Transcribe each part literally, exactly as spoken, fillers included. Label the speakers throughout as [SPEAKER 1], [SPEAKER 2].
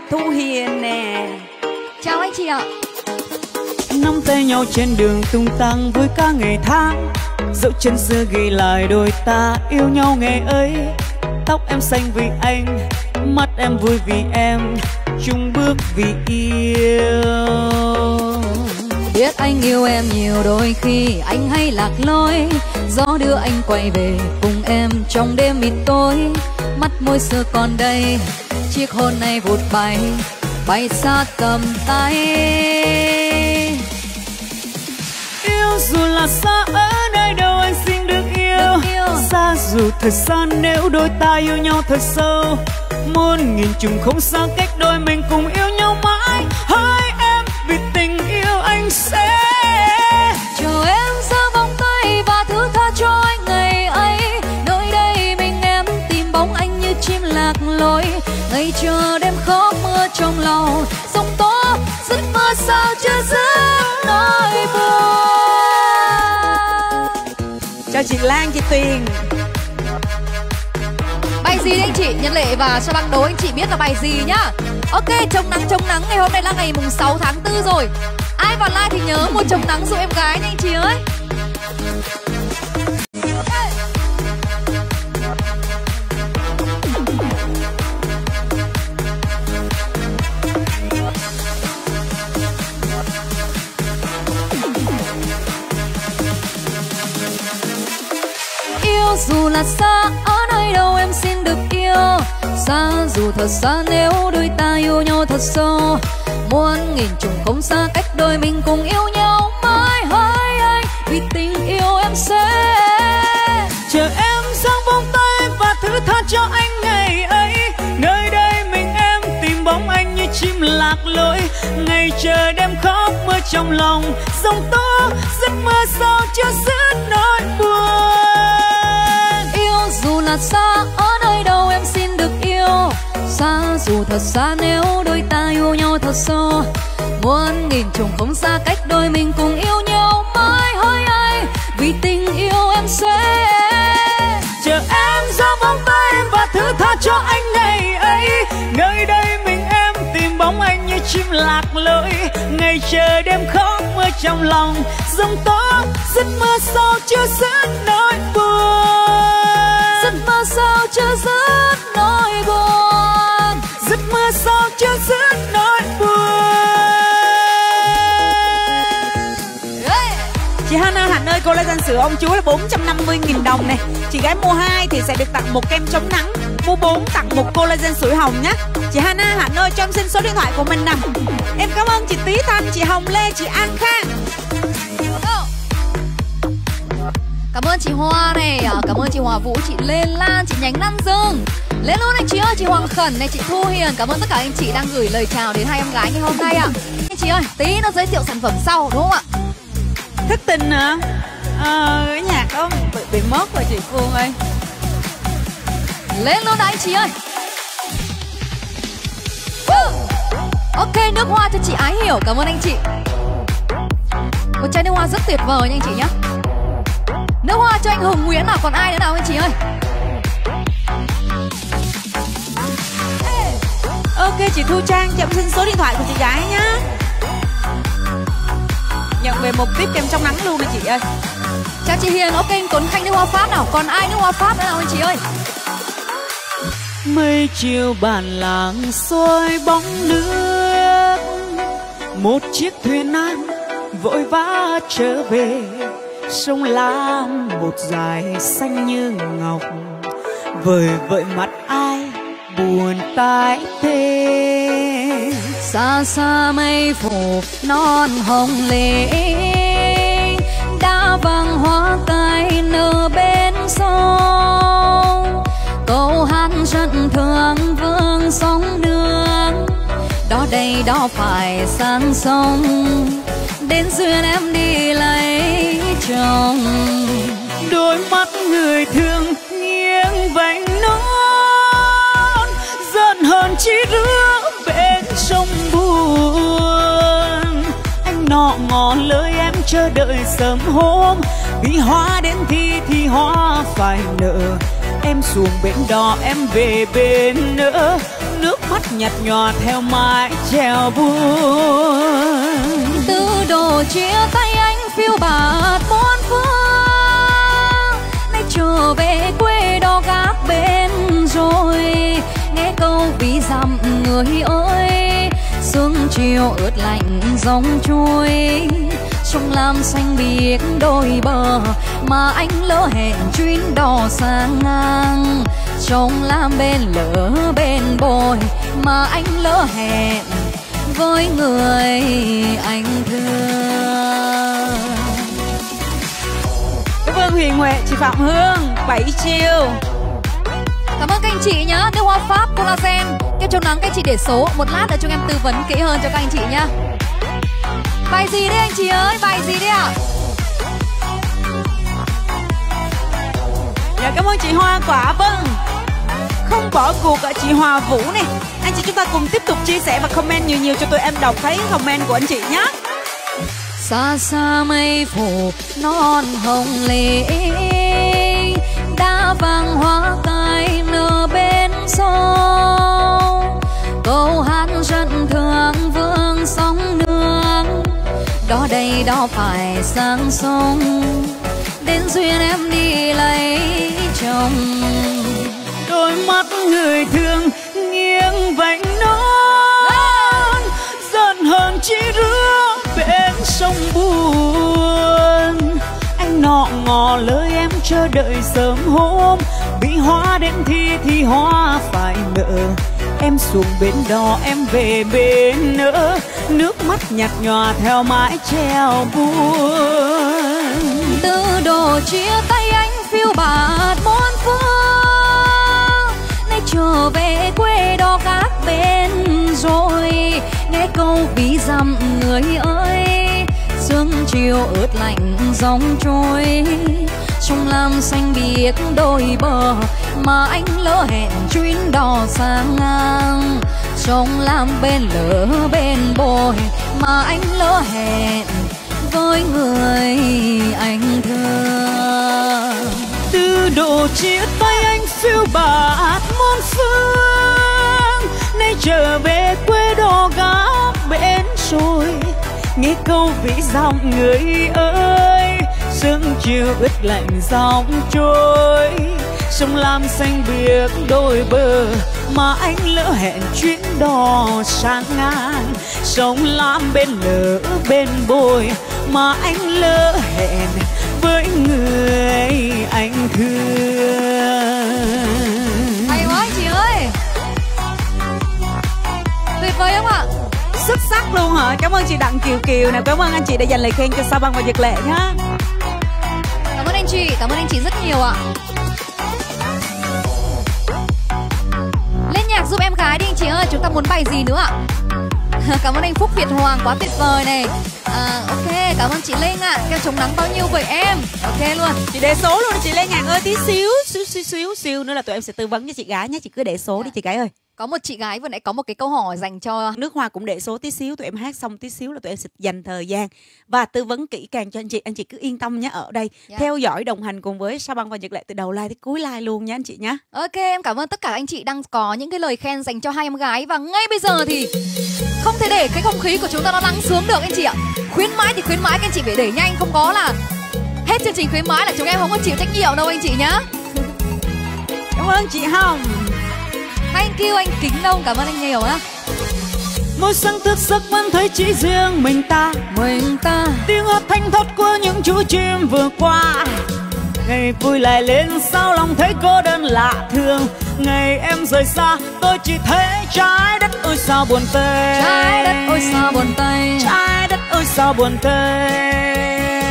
[SPEAKER 1] Thu Hiền nè.
[SPEAKER 2] Chào anh chị ạ.
[SPEAKER 3] Nắm tay nhau trên đường tung tăng vui ca ngày tháng, dẫu chân xưa ghi lại đôi ta yêu nhau ngày ấy. Tóc em xanh vì anh, mắt em vui vì em, chung bước vì yêu.
[SPEAKER 2] Biết anh yêu em nhiều, đôi khi anh hay lạc lối, gió đưa anh quay về cùng em trong đêm mịt tối. Mắt môi xưa còn đây, chiếc hôn này vụt bay, bay xa cầm tay.
[SPEAKER 3] Yêu dù là xa ở nơi đâu anh xin được yêu,
[SPEAKER 2] yêu.
[SPEAKER 3] Xa dù thật xa nếu đôi ta yêu nhau thật sâu, muôn nghìn trùng không xa cách đôi mình cùng yêu nhau mãi. Hỡi em vì tình yêu anh sẽ
[SPEAKER 2] chờ em giơ vòng tay và thứ tha cho anh ngày ấy. Nơi đây mình em tìm bóng anh như chim lạc lối, ngày chờ đêm khóc mưa trong lòng, sóng tố giấc mơ sao chưa dứt nỗi buồn.
[SPEAKER 1] Chào chị Lan, chị Tuyền.
[SPEAKER 2] Bài gì đấy anh chị? Nhân Lệ và Cho Băng đố anh chị biết là bài gì nhá. Ok, chống nắng chống nắng, ngày hôm nay là ngày mùng sáu tháng tư rồi. Ai vào like thì nhớ mua chống nắng giúp em gái nha anh chị ơi. Yêu dù là xa ở nơi đâu em xin được yêu, xa dù thật xa nếu đôi ta yêu nhau thật sâu, muôn nghìn trùng không xa cách đôi mình cùng yêu nhau mãi. Hỡi anh vì tình yêu em sẽ
[SPEAKER 3] chờ em giang vòng tay và thứ tha cho anh ngày ấy. Nơi đây mình em tìm bóng anh như chim lạc lối, ngày chờ đêm khóc mưa trong lòng, dòng tố giấc mơ sao chưa dứt nỗi buồn.
[SPEAKER 2] Dù là xa ở nơi đâu em xin được yêu, xa dù thật xa nếu đôi ta yêu nhau thật sâu, muôn nghìn trùng không xa cách đôi mình cùng yêu nhau mãi. Hỡi anh vì tình yêu em sẽ
[SPEAKER 3] chờ em giang vòng tay và thứ tha cho anh ngày ấy. Nơi đây mình em tìm bóng anh như chim lạc lối, ngày chờ đêm khóc mưa trong lòng, dòng tố giấc mơ sao chưa dứt nỗi buồn.
[SPEAKER 2] Giấc mơ sao chưa dứt nỗi buồn,
[SPEAKER 3] giấc mơ sao chưa dứt nỗi buồn.
[SPEAKER 2] hey.
[SPEAKER 1] Chị Hana Hạnh ơi, collagen sữa ông chú là bốn trăm năm mươi nghìn đồng này. Chị gái mua hai thì sẽ được tặng một kem chống nắng, mua bốn tặng một collagen sữa hồng nhé. Chị Hana Hạnh ơi, cho em xin số điện thoại của mình nè. Em cảm ơn chị Tí Thanh, chị Hồng Lê, chị An Khang.
[SPEAKER 2] Cảm ơn chị Hoa này, cảm ơn chị Hòa Vũ, chị Lê Lan, chị Nhánh Lan Dương. Lên luôn anh chị ơi, chị Hoàng Khẩn này, chị Thu Hiền. Cảm ơn tất cả anh chị đang gửi lời chào đến hai em gái ngày hôm nay ạ. Anh chị ơi, tí nó giới thiệu sản phẩm sau đúng không ạ?
[SPEAKER 1] Thất tình hả? Ờ, cái nhạc đó bị, bị mất rồi chị Phương ơi.
[SPEAKER 2] Lên luôn đã anh chị ơi. Ok, nước hoa cho chị Ái Hiểu, cảm ơn anh chị. Một chai nước hoa rất tuyệt vời nha anh chị nhé. Nước hoa cho anh Hùng Nguyễn nào, còn ai nữa nào anh chị ơi?
[SPEAKER 1] Ok, chị Thu Trang cho em xin số điện thoại của chị gái nhá. Nhận về một tiếp kem trong nắng luôn nè chị ơi.
[SPEAKER 2] Chào chị Hiền, ok anh Tuấn Khanh nước hoa Pháp nào, còn ai nước hoa Pháp nữa nào anh chị ơi?
[SPEAKER 3] Mây chiều bản làng xôi bóng nước, một chiếc thuyền nan vội vã trở về, sông Lam một dải xanh như ngọc, vời vợi mặt ai buồn tái thế.
[SPEAKER 2] Xa xa mây phủ non hồng lệ, đã vàng hoa cài nở bên sông. Câu hát rất thương vương sóng nước, đó đây đó phải sang sông, đến duyên em đi lấy chồng.
[SPEAKER 3] Đôi mắt người thương nghiêng vành nón, giận hờn chỉ rứa bên sông buồn. Anh nọ ngỏ lời em chờ đợi sớm hôm, vì hoa đến thi thì hoa phải nở. Em xuồng bến đò em về bên nữa, nước mắt nhạt nhòa theo mái chèo buồn.
[SPEAKER 2] Từ đồ chia tay anh phiêu bạt bốn phương, nay trở về quê đó gác bên rồi. Nghe câu ví dặm người ơi, sương chiều ướt lạnh giông trôi. Sông Lam xanh biếc đôi bờ mà anh lỡ hẹn chuyến đò sang ngang. Sông Lam bên lỡ bên bồi mà anh lỡ hẹn với người anh thương.
[SPEAKER 1] Vương Huyền Huệ, chị Phạm Hương, bảy chiều.
[SPEAKER 2] Cảm ơn các anh chị nhá. Nước hoa Pháp collagen kem chống nắng, các anh chị để số một lát nữa chúng em tư vấn kỹ hơn cho các anh chị nhá. Bài gì đấy anh chị ơi, bài gì đấy ạ?
[SPEAKER 1] Dạ, cảm ơn chị Hoa Quả. Vâng, không bỏ cuộc ở chị Hòa Vũ này. Anh chị chúng ta cùng tiếp tục chia sẻ và comment nhiều nhiều cho tụi em đọc thấy comment của anh chị nhé.
[SPEAKER 2] Xa xa mây phủ non hồng lệ, đã vàng hoa cài nở bên sông. Câu hát rất thương vương sóng nương, đó đây đó phải sang sông. Đến duyên em đi lấy chồng.
[SPEAKER 3] Đôi mắt người thương nghiêng vành non, giận hờn chỉ rứa bên sông buồn. Anh nọ ngỏ lời em chờ đợi sớm hôm, bị hoa đến thi thì hoa phải nợ. Em xuống bến đò em về bên nữa, nước mắt nhạt nhòa theo mái chèo buồn.
[SPEAKER 2] Từ đồ chia tay anh phiêu bạt bốn phương, nay trở về quê đó gác bên rồi. Nghe câu ví dặm người ơi, sương chiều ướt lạnh giông trôi. Sông Lam xanh biếc đôi bờ mà anh lỡ hẹn chuyến đò sang ngang. Sông Lam bên lỡ bên bồi mà anh lỡ hẹn với người anh thương.
[SPEAKER 3] Từ độ chia tay anh phiêu bạt muôn phương, nay trở về quê đò gác bên rồi. Nghe câu ví dặm người ơi, sương chiều ướt lạnh giông trôi. Sông Lam xanh biếc đôi bờ mà anh lỡ hẹn chuyến đò sang ngang. Sông Lam bên lỡ bên bồi mà anh lỡ hẹn với người anh thương.
[SPEAKER 2] Hay quá anh chị ơi, tuyệt vời không ạ?
[SPEAKER 1] Xuất sắc luôn hả? Cảm ơn chị Đặng Kiều Kiều nè. Cảm ơn anh chị đã dành lời khen cho Sa Băng và Nhật Lệ nhá.
[SPEAKER 2] Cảm ơn anh chị, cảm ơn anh chị rất nhiều ạ. Lên nhạc giúp em gái đi anh chị ơi, chúng ta muốn bài gì nữa ạ? Cảm ơn anh Phúc Việt Hoàng, quá tuyệt vời này. À, ok, cảm ơn chị Lê ạ. Kem chống nắng bao nhiêu vậy em? Ok luôn.
[SPEAKER 1] Chị để số luôn chị Lê Ngạn ơi, tí xíu xíu xíu xíu xíu nữa là tụi em sẽ tư vấn cho chị gái nhé. Chị cứ để số đi chị gái ơi.
[SPEAKER 2] Có một chị gái vừa nãy có một cái câu hỏi dành cho
[SPEAKER 1] Nước Hoa cũng để số tí xíu, tụi em hát xong tí xíu là tụi em sẽ dành thời gian và tư vấn kỹ càng cho anh chị. Anh chị cứ yên tâm nhé, ở đây yeah. theo dõi đồng hành cùng với Sa Băng và Nhật Lệ từ đầu live tới cuối live luôn nhé anh chị nhé.
[SPEAKER 2] Ok, em cảm ơn tất cả anh chị đang có những cái lời khen dành cho hai em gái. Và ngay bây giờ thì không thể để cái không khí của chúng ta nó lắng xuống được anh chị ạ. Khuyến mãi thì khuyến mãi, các anh chị phải để nhanh, không có là hết chương trình khuyến mãi là chúng em không có chịu trách nhiệm đâu anh chị nhá.
[SPEAKER 1] Cảm ơn chị Hồng.
[SPEAKER 2] Thank you anh Kính Đông, cảm ơn anh nhiều á.
[SPEAKER 3] Mỗi sáng thức giấc vẫn thấy chỉ riêng mình ta,
[SPEAKER 2] mình ta
[SPEAKER 3] tiếng hát thanh thoát của những chú chim vừa qua. Ngày vui lại lên sao lòng thấy cô đơn lạ thường. Ngày em rời xa tôi chỉ thấy trái đất ôi sao buồn tênh.
[SPEAKER 2] Trái đất ôi sao buồn tênh.
[SPEAKER 3] Trái đất ôi sao buồn tênh.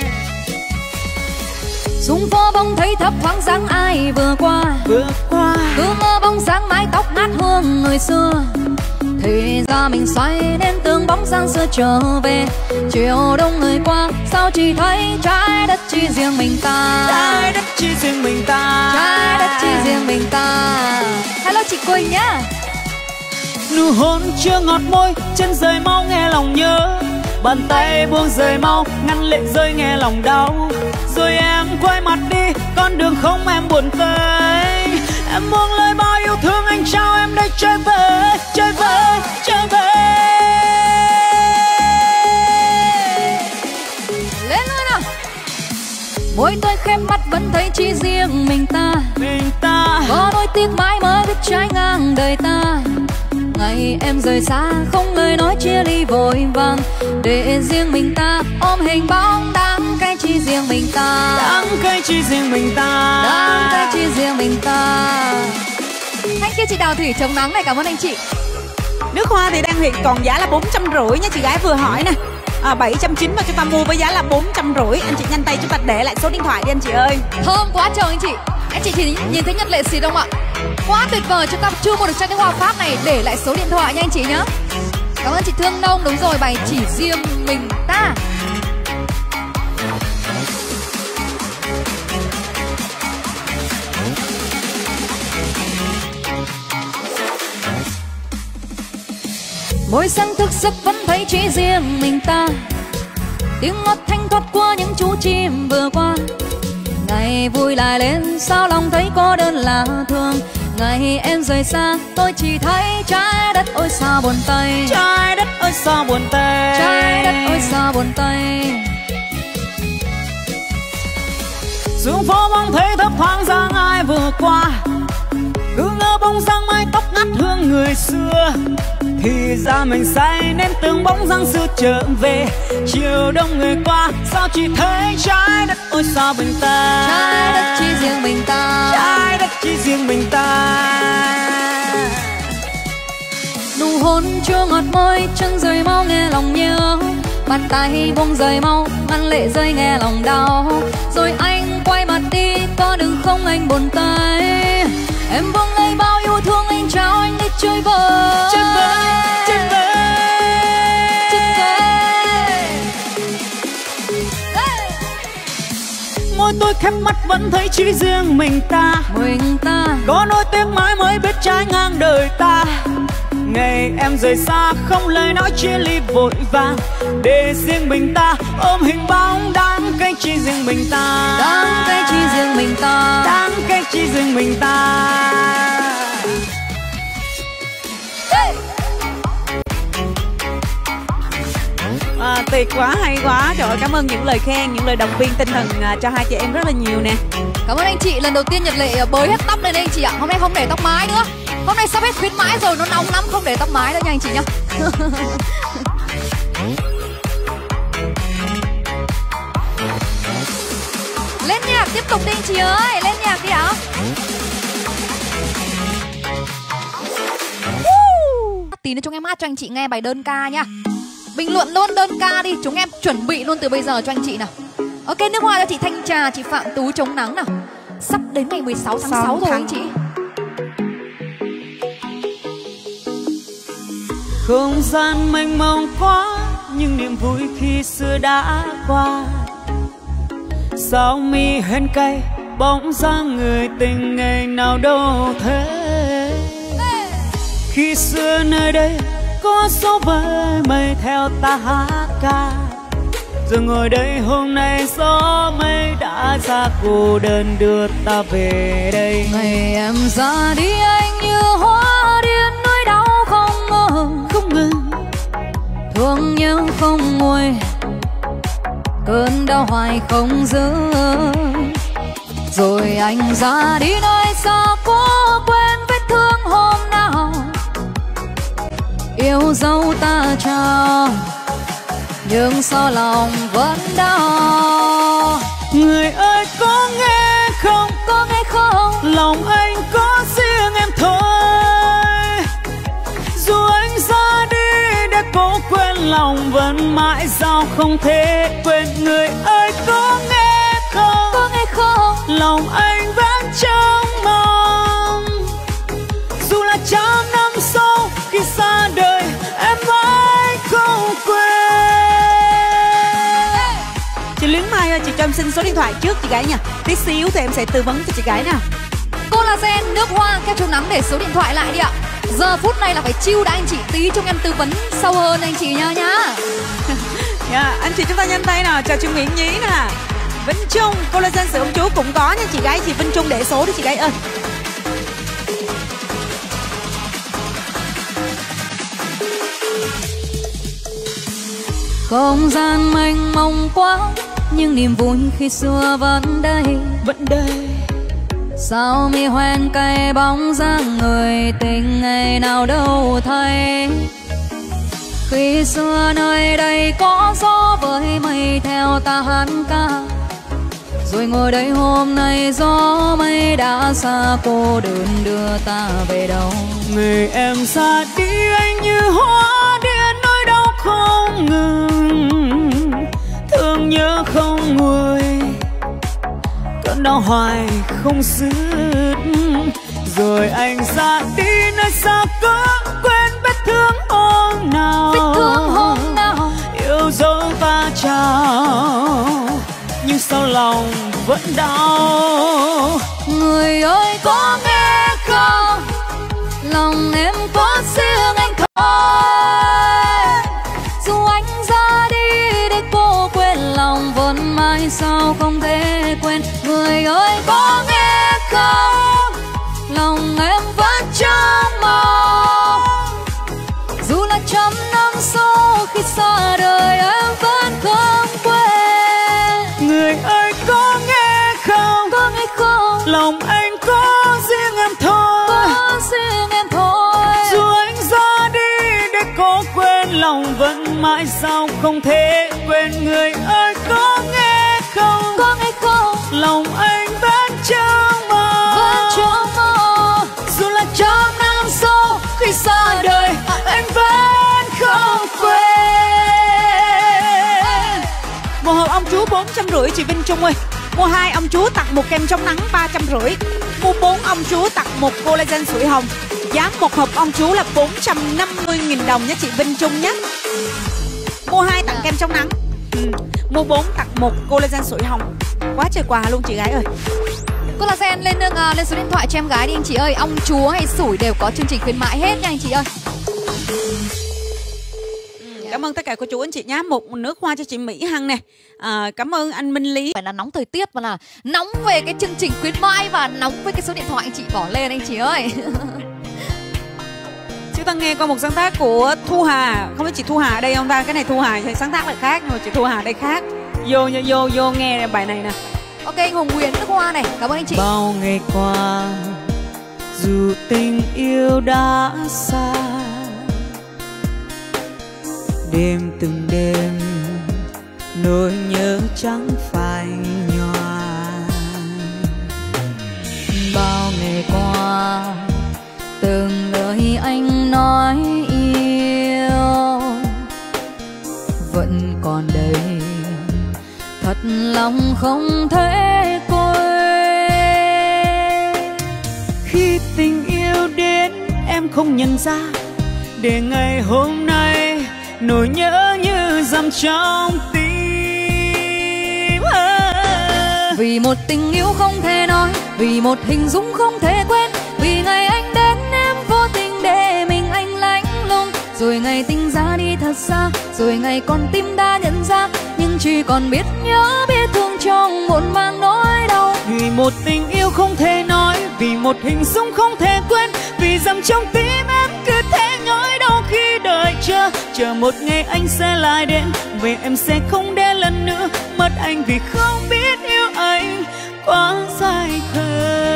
[SPEAKER 2] Xuống phố bóng thấy thấp thoáng dáng ai vừa qua.
[SPEAKER 3] Vừa qua
[SPEAKER 2] cứ mơ bóng dáng mái tóc ngát hương người xưa. Thì ra mình xoay nên tương bóng dáng xưa trở về. Chiều đông người qua sao chỉ thấy trái đất chỉ riêng mình ta.
[SPEAKER 3] Trái đất chỉ riêng mình ta.
[SPEAKER 2] Trái đất chỉ riêng mình ta. Hello chị Quỳnh nhá.
[SPEAKER 3] Nụ hôn chưa ngọt môi, chân rời mau nghe lòng nhớ. Bàn tay buông rời mau, ngăn lệ rơi nghe lòng đau. Rồi em quay mặt đi, con đường không em buồn tới. Em buông lời bao yêu thương anh trao em đây chơi về, chơi về, chơi về.
[SPEAKER 2] Lên luôn nào. Môi tôi khép mắt vẫn thấy chỉ riêng mình ta,
[SPEAKER 3] mình ta.
[SPEAKER 2] Có đôi tiếc mãi mới biết trái ngang đời ta. Ngày em rời xa không lời nói chia ly vội vàng, để riêng mình ta ôm hình bóng đắng cay chỉ riêng mình ta,
[SPEAKER 3] đắng cay chỉ riêng mình ta,
[SPEAKER 2] đắng cay chỉ riêng mình ta. Thank you chị Đào Thủy chống nắng này, cảm ơn anh chị.
[SPEAKER 1] Nước hoa thì đang hiện còn giá là bốn trăm rưỡi nha, chị gái vừa hỏi nè. À, bảy trăm chín mươi mà chúng ta mua với giá là bốn trăm rưỡi. Anh chị nhanh tay chúng ta để lại số điện thoại đi anh chị ơi.
[SPEAKER 2] Thơm quá trời anh chị. Anh chị chỉ nhìn thấy Nhật Lệ xì không ạ? Quá tuyệt vời, chúng ta chưa mua được chai nước hoa Pháp này, để lại số điện thoại nha anh chị nhá. Cảm ơn chị Thương Nông, đúng rồi, bài chỉ riêng mình ta. Mỗi sáng thức giấc vẫn thấy chỉ riêng mình ta, tiếng ngọt thanh thoát qua những chú chim vừa qua. Ngày vui lại lên sao lòng thấy cô đơn là thương. Ngày em rời xa tôi chỉ thấy trái đất ôi sao buồn tây,
[SPEAKER 3] trái đất ôi sao buồn tây,
[SPEAKER 2] trái đất ôi sao buồn tây.
[SPEAKER 3] xuống phố bóng thấy thấp thoáng dáng ai vừa qua, cứ ngỡ bóng dáng mái tóc ngắt hương người xưa. Thì ra mình say nên từng bóng dáng xưa trở về. Chiều đông người qua sao chỉ thấy trái đất ôi sao bình ta,
[SPEAKER 2] trái đất chỉ riêng mình ta,
[SPEAKER 3] trái đất chỉ riêng mình ta.
[SPEAKER 2] nụ hôn chưa ngọt môi chân rời mau nghe lòng nhớ, bàn tay buông rời mau ngăn lệ rơi nghe lòng đau. Rồi anh quay mặt đi có đừng không anh buồn tay. Em buông lấy bao yêu thương anh trao anh đi chơi vơi,
[SPEAKER 3] chơi vơi, chơi vơi,
[SPEAKER 2] chơi vơi.
[SPEAKER 3] Môi tôi khép mắt vẫn thấy chỉ riêng mình ta,
[SPEAKER 2] mình ta.
[SPEAKER 3] Có nỗi tiếc mãi mới biết trái ngang đời ta. Ngày em rời xa không lời nói chia ly vội vàng, để riêng mình ta ôm hình bóng đắng cay chỉ riêng mình ta,
[SPEAKER 2] đắng cay chỉ riêng mình ta,
[SPEAKER 3] đắng cay chỉ riêng mình ta.
[SPEAKER 2] Hey!
[SPEAKER 1] À, tuyệt quá, hay quá. Trời ơi, cảm ơn những lời khen, những lời động viên tinh thần à, cho hai chị em rất là nhiều nè.
[SPEAKER 2] Cảm ơn anh chị. Lần đầu tiên Nhật Lệ bới hết tóc lên đây anh chị ạ. Hôm nay không để tóc mái nữa. Hôm nay sắp hết khuyến mãi rồi, nó nóng lắm, không để tóc mái nữa nha anh chị nhá. Lên nhạc tiếp tục đi anh chị ơi, lên nhạc đi ạ. Tí nữa chúng em hát cho anh chị nghe bài đơn ca nha. Bình luận luôn đơn ca đi, chúng em chuẩn bị luôn từ bây giờ cho anh chị nào. Ok, nước hoa cho chị Thanh Trà, chị Phạm Tú chống nắng nào. Sắp đến ngày mười sáu tháng sáu rồi anh chị.
[SPEAKER 3] Không gian mênh mông quá, nhưng niềm vui khi xưa đã qua. Sao mi hên cay, bóng dáng người tình ngày nào đâu thế. Khi xưa nơi đây có gió với mây theo ta hát ca, giờ ngồi đây hôm nay gió mây đã ra cô đơn đưa ta về đây.
[SPEAKER 2] Ngày em ra đi anh như hoa điên, nỗi đau không ngừng
[SPEAKER 3] không ngừng,
[SPEAKER 2] thương nhớ không nguôi, cơn đau hoài không dừng. Rồi anh ra đi nơi xa cố quên vết thương hôm nào yêu dấu ta trao, nhưng sao lòng vẫn đau.
[SPEAKER 3] Người ơi có nghe không,
[SPEAKER 2] có nghe không,
[SPEAKER 3] lòng anh có riêng em thôi. Dù anh ra đi để cố quên, lòng vẫn mãi sao không thể quên. Người ơi có nghe không,
[SPEAKER 2] có nghe không,
[SPEAKER 3] lòng anh vẫn trông mong. Dù là trăm năm sau khi xa đời, em mãi không quên.
[SPEAKER 1] Chị Luyến Mai ơi, chị cho em xin số điện thoại trước chị gái nha. Tí xíu thì em sẽ tư vấn cho chị gái nào.
[SPEAKER 2] Collagen, nước hoa, kem chống nắng để số điện thoại lại đi ạ. Giờ phút này là phải chill đã anh chị, tí cho em tư vấn sâu hơn anh chị nha nhá.
[SPEAKER 1] Yeah, anh chị chúng ta nhanh tay nào, chào chị Nguyễn Nhí nè. Vinh Trung, collagen sữa ông chú cũng có nha chị gái. Chị Vinh Trung để số đi chị gái ơi.
[SPEAKER 2] Không gian mênh mông quá, nhưng niềm vui khi xưa vẫn đây,
[SPEAKER 3] vẫn đây.
[SPEAKER 2] Sao mi hoen cay bóng dáng người tình ngày nào đâu thấy. Khi xưa nơi đây có gió với mây theo ta hát ca, rồi ngồi đây hôm nay gió mây đã xa, cô đơn đưa ta về đâu.
[SPEAKER 3] Người em xa đi anh như hoa điên, nỗi đau không ngừng, thương nhớ không nguôi, cơn đau hoài không dứt. Rồi anh ra đi nơi xa có quên vết thương hôm nào,
[SPEAKER 2] vết thương hôm nào
[SPEAKER 3] yêu dấu va chạm, nhưng sao lòng vẫn đau.
[SPEAKER 2] Người ơi có nghe không, lòng em có riêng anh thôi. Dù anh ra đi để cô quên, lòng vẫn mãi sao không thể quên. Người ơi có nghe không, lòng em vẫn trong mong. Dù là trăm năm sau khi xa đời em vẫn không quên.
[SPEAKER 3] Người ơi có nghe không,
[SPEAKER 2] có nghe không,
[SPEAKER 3] lòng anh có riêng em thôi,
[SPEAKER 2] có riêng em thôi.
[SPEAKER 3] Dù anh ra đi để cô quên, lòng vẫn mãi sao không thể quên. Người ơi có nghe không,
[SPEAKER 2] có nghe không,
[SPEAKER 3] lòng anh vẫn trong mơ,
[SPEAKER 2] vẫn trong mơ.
[SPEAKER 3] Dù là trăm năm sau khi xa đời anh vẫn không quên.
[SPEAKER 1] Một hộp ông chú bốn trăm rưỡi chị Vinh Trung ơi. Mua hai ông chú tặng một kem chống nắng ba trăm rưỡi. Mua bốn ông chú tặng một collagen sủi hồng. Giá một hộp ông chú là bốn trăm năm mươi nghìn đồng nhé chị Vinh Trung nhé. Mua hai tặng kem chống nắng, ừ. Mua bốn tặng một collagen sủi hồng. Quá trời quà luôn chị gái ơi.
[SPEAKER 2] Collagen lên uh, lên số điện thoại cho em gái đi anh chị ơi. Ông chú hay sủi đều có chương trình khuyến mại hết nha anh chị ơi.
[SPEAKER 1] Cảm ơn tất cả cô chú anh chị nhé. Một nước hoa cho chị Mỹ Hằng nè. À, cảm ơn anh Minh Lý.
[SPEAKER 2] Phải là nóng thời tiết mà là nóng về cái chương trình khuyến mãi và nóng với cái số điện thoại anh chị bỏ lên anh chị ơi.
[SPEAKER 1] Chúng ta nghe qua một sáng tác của Thu Hà. Không biết chị Thu Hà ở đây không ta? Cái này Thu Hà thì sáng tác lại khác, nhưng mà chị Thu Hà đây khác. Vô vô vô, vô nghe bài này nè.
[SPEAKER 2] Ok anh Hùng Nguyễn nước hoa này. Cảm ơn anh chị.
[SPEAKER 3] Bao ngày qua dù tình yêu đã xa, đêm từng đêm nỗi nhớ chẳng phai nhòa.
[SPEAKER 2] Bao ngày qua từng lời anh nói yêu vẫn còn đây, thật lòng không thể quên.
[SPEAKER 3] Khi tình yêu đến em không nhận ra, để ngày hôm nay nỗi nhớ như dầm trong tim. À.
[SPEAKER 2] Vì một tình yêu không thể nói, vì một hình dung không thể quên, vì ngày anh đến em vô tình để mình anh lạnh lùng. Rồi ngày tình ra đi thật xa, rồi ngày con tim đã nhận ra, nhưng chỉ còn biết nhớ biết thương trong muộn màng nỗi đau.
[SPEAKER 3] Vì một tình yêu không thể nói, vì một hình dung không thể quên, vì dầm trong tim em cứ thế nhói đau khi đợi chờ. Chờ một ngày anh sẽ lại đến, về em sẽ không để lần nữa mất anh, vì không biết yêu anh quá dài khờ.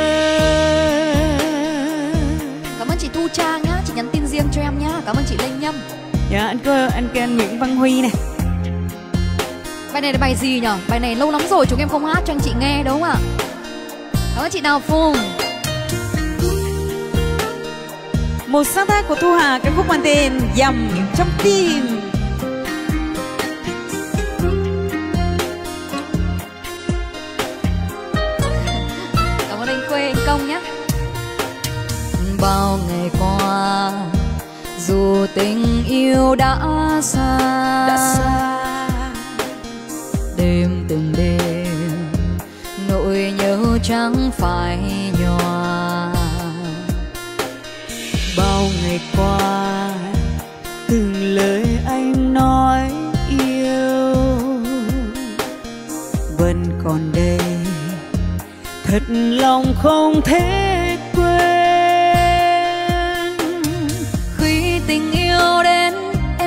[SPEAKER 2] Cảm ơn chị Thu Trang nhá, chị nhắn tin riêng cho em nhá. Cảm ơn chị Lê Nhâm.
[SPEAKER 3] Dạ anh cơ anh Ken Nguyễn Văn Huy này.
[SPEAKER 2] Bài này là bài gì nhở? Bài này lâu lắm rồi chúng em không hát cho anh chị nghe đúng không ạ? Cảm ơn chị Đào Phùng.
[SPEAKER 1] Một sáng tác của Thu Hà, cái khúc mang tên Dầm Trong Tim.
[SPEAKER 2] Cảm ơn anh Khuê, anh Công nhé. Bao ngày qua dù tình yêu đã xa,
[SPEAKER 1] Đã xa
[SPEAKER 2] đêm từng đêm nỗi nhớ chẳng phải nhòa.
[SPEAKER 3] Bao ngày qua từng lời anh nói yêu vẫn còn đây, thật lòng không thể quên.
[SPEAKER 2] Khi tình yêu đến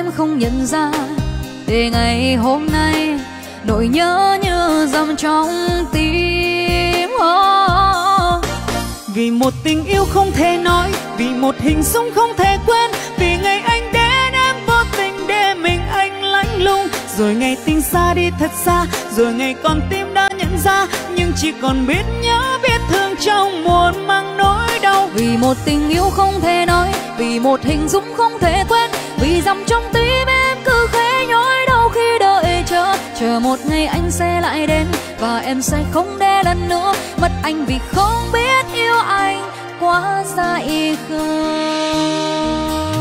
[SPEAKER 2] để ngày hôm nay nỗi nhớ như dòng trong tim. Oh.
[SPEAKER 3] Vì một tình yêu không thể nói, vì một hình dung không thể quên, vì ngày anh đến em vô tình để mình anh lạnh lùng. Rồi ngày tình xa đi thật xa, rồi ngày con tim đã nhận ra, nhưng chỉ còn biết nhớ biết thương trong muôn mang nỗi đau.
[SPEAKER 2] Vì một tình yêu không thể nói, vì một hình dung không thể quên, vì dòng trong tim em cứ khẽ nhói đau khi đợi chờ. Chờ một ngày anh sẽ lại đến và em sẽ không để lần nữa mất anh, vì không biết yêu anh quá dại khờ.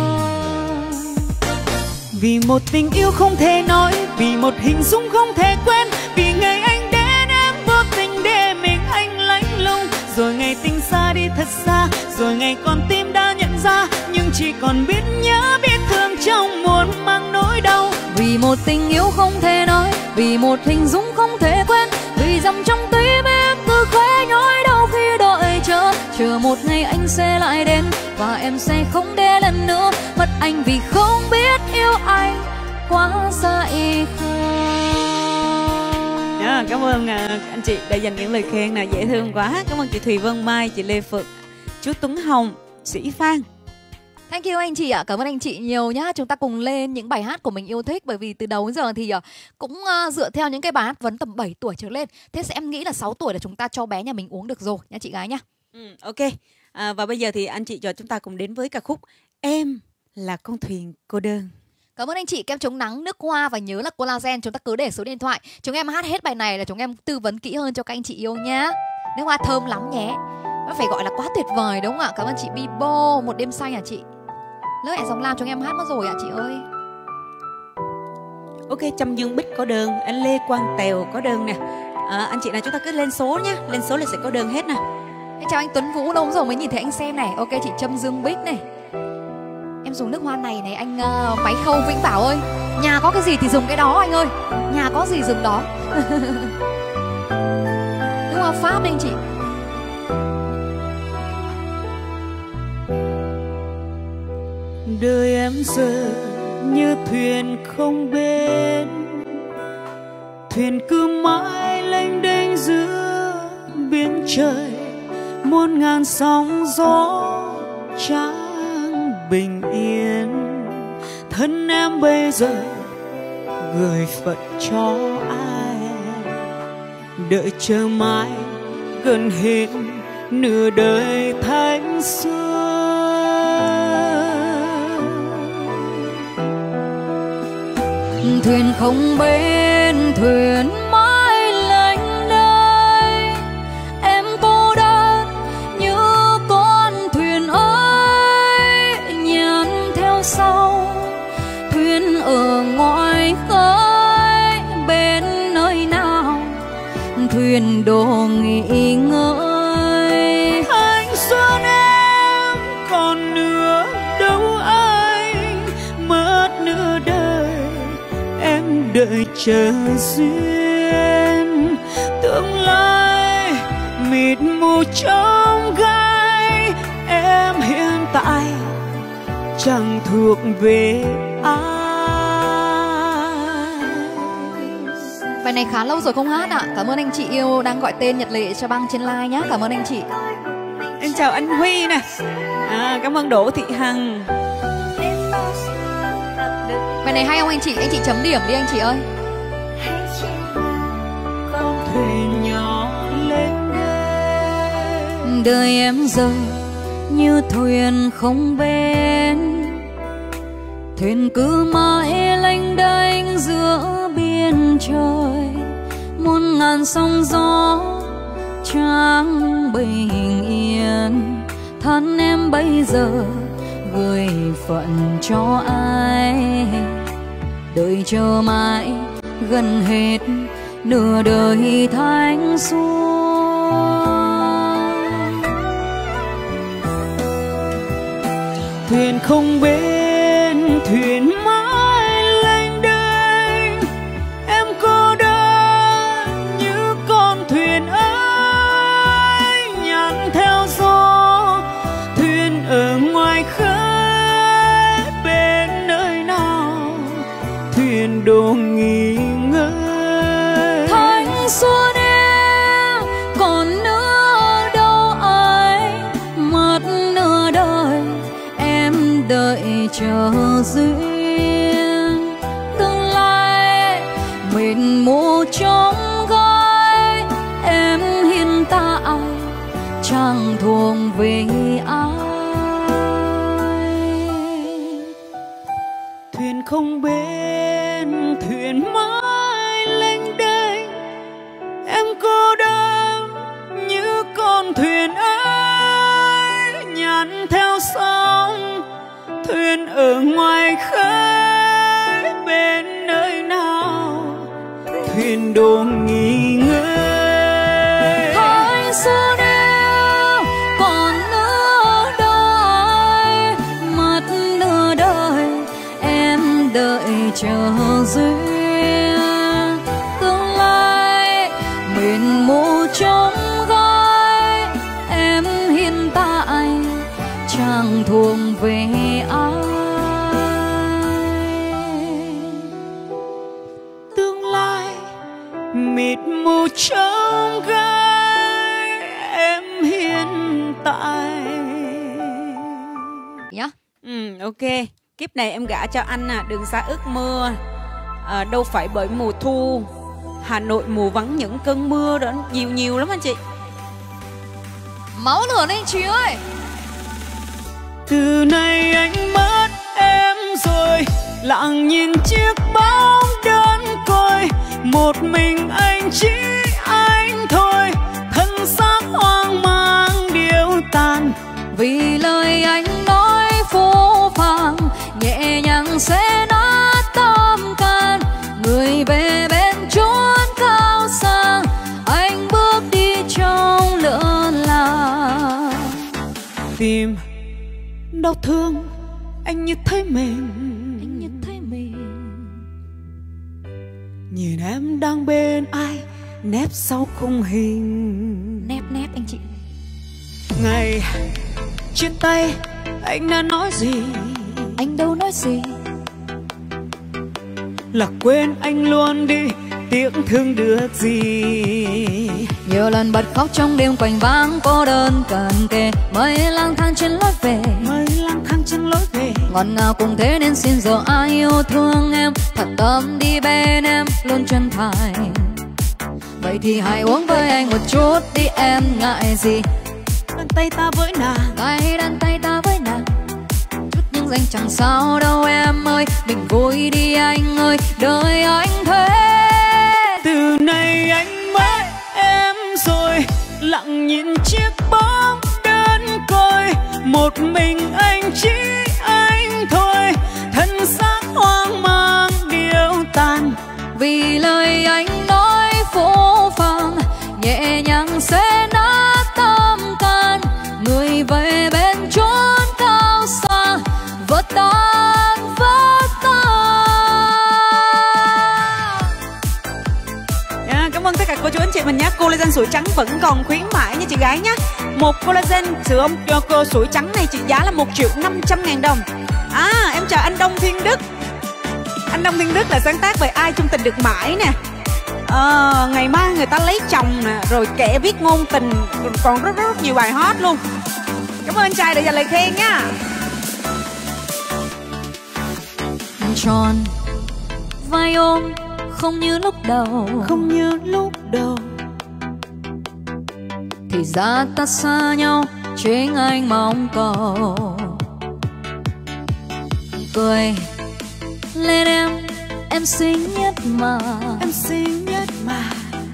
[SPEAKER 3] Vì một tình yêu không thể nói, vì một hình dung không thể quên, vì ngày anh đến em vô tình để mình anh lạnh lùng. Rồi ngày tình xa đi thật xa, rồi ngày con tim đã nhận ra, nhưng chỉ còn biết nhớ biết thương trong muôn mang nỗi đau.
[SPEAKER 2] Vì một tình yêu không thể nói, vì một hình dung không thể quên, vì dòng trong tim em cứ khẽ nhói đau khi đợi chờ. Chờ một ngày anh sẽ lại đến và em sẽ không để lần nữa mất anh, vì không biết yêu anh quá dại khờ.
[SPEAKER 1] Yeah, cảm ơn uh, anh chị đã dành những lời khen nào dễ thương quá. Cảm ơn chị Thùy Vân Mai, chị Lê Phượng, chú Tuấn Hồng, Sĩ Phan.
[SPEAKER 2] Thank you anh chị ạ, cảm ơn anh chị nhiều nhá. Chúng ta cùng lên những bài hát của mình yêu thích, bởi vì từ đầu đến giờ thì uh, cũng uh, dựa theo những cái bài hát vấn tầm bảy tuổi trở lên. Thế sẽ em nghĩ là sáu tuổi là chúng ta cho bé nhà mình uống được rồi nha chị gái nhá.
[SPEAKER 1] Ừ, ok. À, và bây giờ thì anh chị cho chúng ta cùng đến với ca khúc Em Là Con Thuyền Cô Đơn.
[SPEAKER 2] Cảm ơn anh chị. Kem chống nắng, nước hoa và nhớ là collagen. Chúng ta cứ để số điện thoại, chúng em hát hết bài này là chúng em tư vấn kỹ hơn cho các anh chị yêu nhá. Nước hoa thơm lắm nhé, nó phải gọi là quá tuyệt vời đúng không ạ? Cảm ơn chị Bibo, Một Đêm Xanh à chị. Lớp hẹn dòng lam chúng em hát mất rồi ạ chị ơi.
[SPEAKER 1] Ok, Trâm Dương Bích có đơn, anh Lê Quang Tèo có đơn nè. À, anh chị nào chúng ta cứ lên số nhá, lên số là sẽ có đơn hết nè.
[SPEAKER 2] Em chào anh Tuấn Vũ, lâu rồi mới nhìn thấy anh xem này. Ok chị Trâm Dương Bích này. Em dùng nước hoa này này anh uh, máy khâu Vĩnh Bảo ơi. Nhà có cái gì thì dùng cái đó anh ơi. Nhà có gì dùng đó. Nước hoa Pháp đây anh chị.
[SPEAKER 3] Đời em giờ như thuyền không bến, thuyền cứ mãi lênh đênh giữa biển trời, muôn ngàn sóng gió chẳng bình yên. Thân em bây giờ gửi phận cho ai, đợi chờ mãi gần hết nửa đời thanh xuân.
[SPEAKER 2] Thuyền không bên, thuyền mãi lênh đênh, em cô đơn như con thuyền ơi nhàn theo sau. Thuyền ở ngoài khơi bên nơi nào, thuyền đổ nghỉ ngơi.
[SPEAKER 3] Anh xuân em còn nữa đâu anh, mất nửa đời em đợi chờ duyên. Tương lai mịt mù trong gai, em hiện tại chẳng thuộc về ai.
[SPEAKER 2] Bài này khá lâu rồi không hát ạ. À. Cảm ơn anh chị yêu đang gọi tên Nhật Lệ cho băng trên live nhé. Cảm ơn anh chị.
[SPEAKER 1] Em chào anh Huy nè. À, cảm ơn Đỗ Thị Hằng.
[SPEAKER 2] Bài này hay không anh chị? Anh chị chấm điểm đi anh chị ơi.
[SPEAKER 3] Thuyền nhỏ lên đây,
[SPEAKER 2] đời em giờ như thuyền không bên, thuyền cứ mãi lênh đênh giữa biển trời, muôn ngàn sóng gió chẳng bình yên. Thân em bây giờ gửi phận cho ai, đợi chờ mãi gần hết nửa đời thanh xuân.
[SPEAKER 3] thuyền không bên, thuyền mãi lênh đênh, em cô đơn như con thuyền ấy nhàn theo gió. Thuyền ở ngoài khơi bên nơi nào, thuyền thuyền đồ nghỉ ngơi.
[SPEAKER 2] Thanh xuân em còn nữa đâu anh, mất nửa đời em đợi chờ duyên. Tương lai mình mù trong gai, em hiện tại chẳng thuộc về ai.
[SPEAKER 3] Thuyền không bên, thuyền mãi lênh đênh, em cô đơn như con thuyền ấy nhàn theo sóng. Thuyền ở ngoài khơi bên nơi nào, thuyền đồ nghỉ ngơi.
[SPEAKER 2] Thanh xuân em còn nữa đâu ai, mất nửa đời em đợi chờ duyên. Tương lai mình mù trong gai, em hiện tại chẳng thuộc về ai.
[SPEAKER 3] Tương lai mịt mù trong gai, em hiện tại.
[SPEAKER 2] Yeah.
[SPEAKER 1] Ừ, ok. Kiếp này em gả cho anh à, đường xa ước mưa. À, đâu phải bởi mùa thu, Hà Nội mùa vắng những cơn mưa đó nhiều nhiều lắm anh chị.
[SPEAKER 2] Máu lửa lên chị ơi.
[SPEAKER 3] Từ nay anh mất em rồi, lặng nhìn chiếc bóng đơn côi. Một mình anh chỉ anh thôi, thân xác hoang mang điêu tàn.
[SPEAKER 2] Vì lời anh nói phố phàng, nhẹ nhàng sẽ nát tâm can. Người về bên chốn cao xa, anh bước đi trong lửa là.
[SPEAKER 3] Tìm đau thương anh như thấy mình,
[SPEAKER 2] Anh như thấy mình
[SPEAKER 3] nhìn em đang bên ai nép sau khung hình.
[SPEAKER 2] nép nép anh chị.
[SPEAKER 3] Ngày chia tay anh đã nói gì,
[SPEAKER 2] Anh đâu nói gì,
[SPEAKER 3] là quên anh luôn đi, tiếc thương được gì.
[SPEAKER 2] nhiều lần bật khóc trong đêm quanh vắng cô đơn cận kề. Mới lang thang trên lối về,
[SPEAKER 3] Mới lang thang trên lối về,
[SPEAKER 2] ngọt ngào cùng thế nên xin giờ ai yêu thương em, thật tâm đi bên em luôn chân thành. Vậy thì hãy uống với anh một chút đi em ngại gì.
[SPEAKER 3] đan tay ta với nàng,
[SPEAKER 2] Tay đan tay ta với nàng, chút những danh chẳng sao đâu em ơi. Mình vui đi anh ơi, đời anh thế.
[SPEAKER 3] từ nay anh mất em rồi, lặng nhìn chiếc bóng đơn côi. Một mình anh chỉ anh thôi, thân xác hoang mang điêu tàn.
[SPEAKER 2] Vì lời anh nói phố phàng, nhẹ nhàng sẽ nát tâm can. Người về bên chốn cao xa, vỡ tan vỡ tan.
[SPEAKER 1] À, cảm ơn tất cả cô chú anh chị mình nhé. Collagen sủi trắng vẫn còn khuyến mãi nha chị gái nhé. Một collagen sữa ống cơ sủi trắng này trị giá là một triệu năm trăm ngàn đồng. À, em chào anh Đông Thiên Đức. Anh Đông Thiên Đức là sáng tác về Ai Chung Tình Được Mãi nè. Ờ, ngày mai người ta lấy chồng nè, rồi kẻ viết ngôn tình, còn rất rất, rất nhiều bài hot luôn. Cảm ơn anh trai đã dành lời khen nha.
[SPEAKER 2] Tròn vai ôm không như lúc đầu,
[SPEAKER 3] Không như lúc đầu,
[SPEAKER 2] thì ra ta xa nhau chính anh mong cầu. Cười lên em, em xinh nhất mà,
[SPEAKER 3] em xinh nhất mà.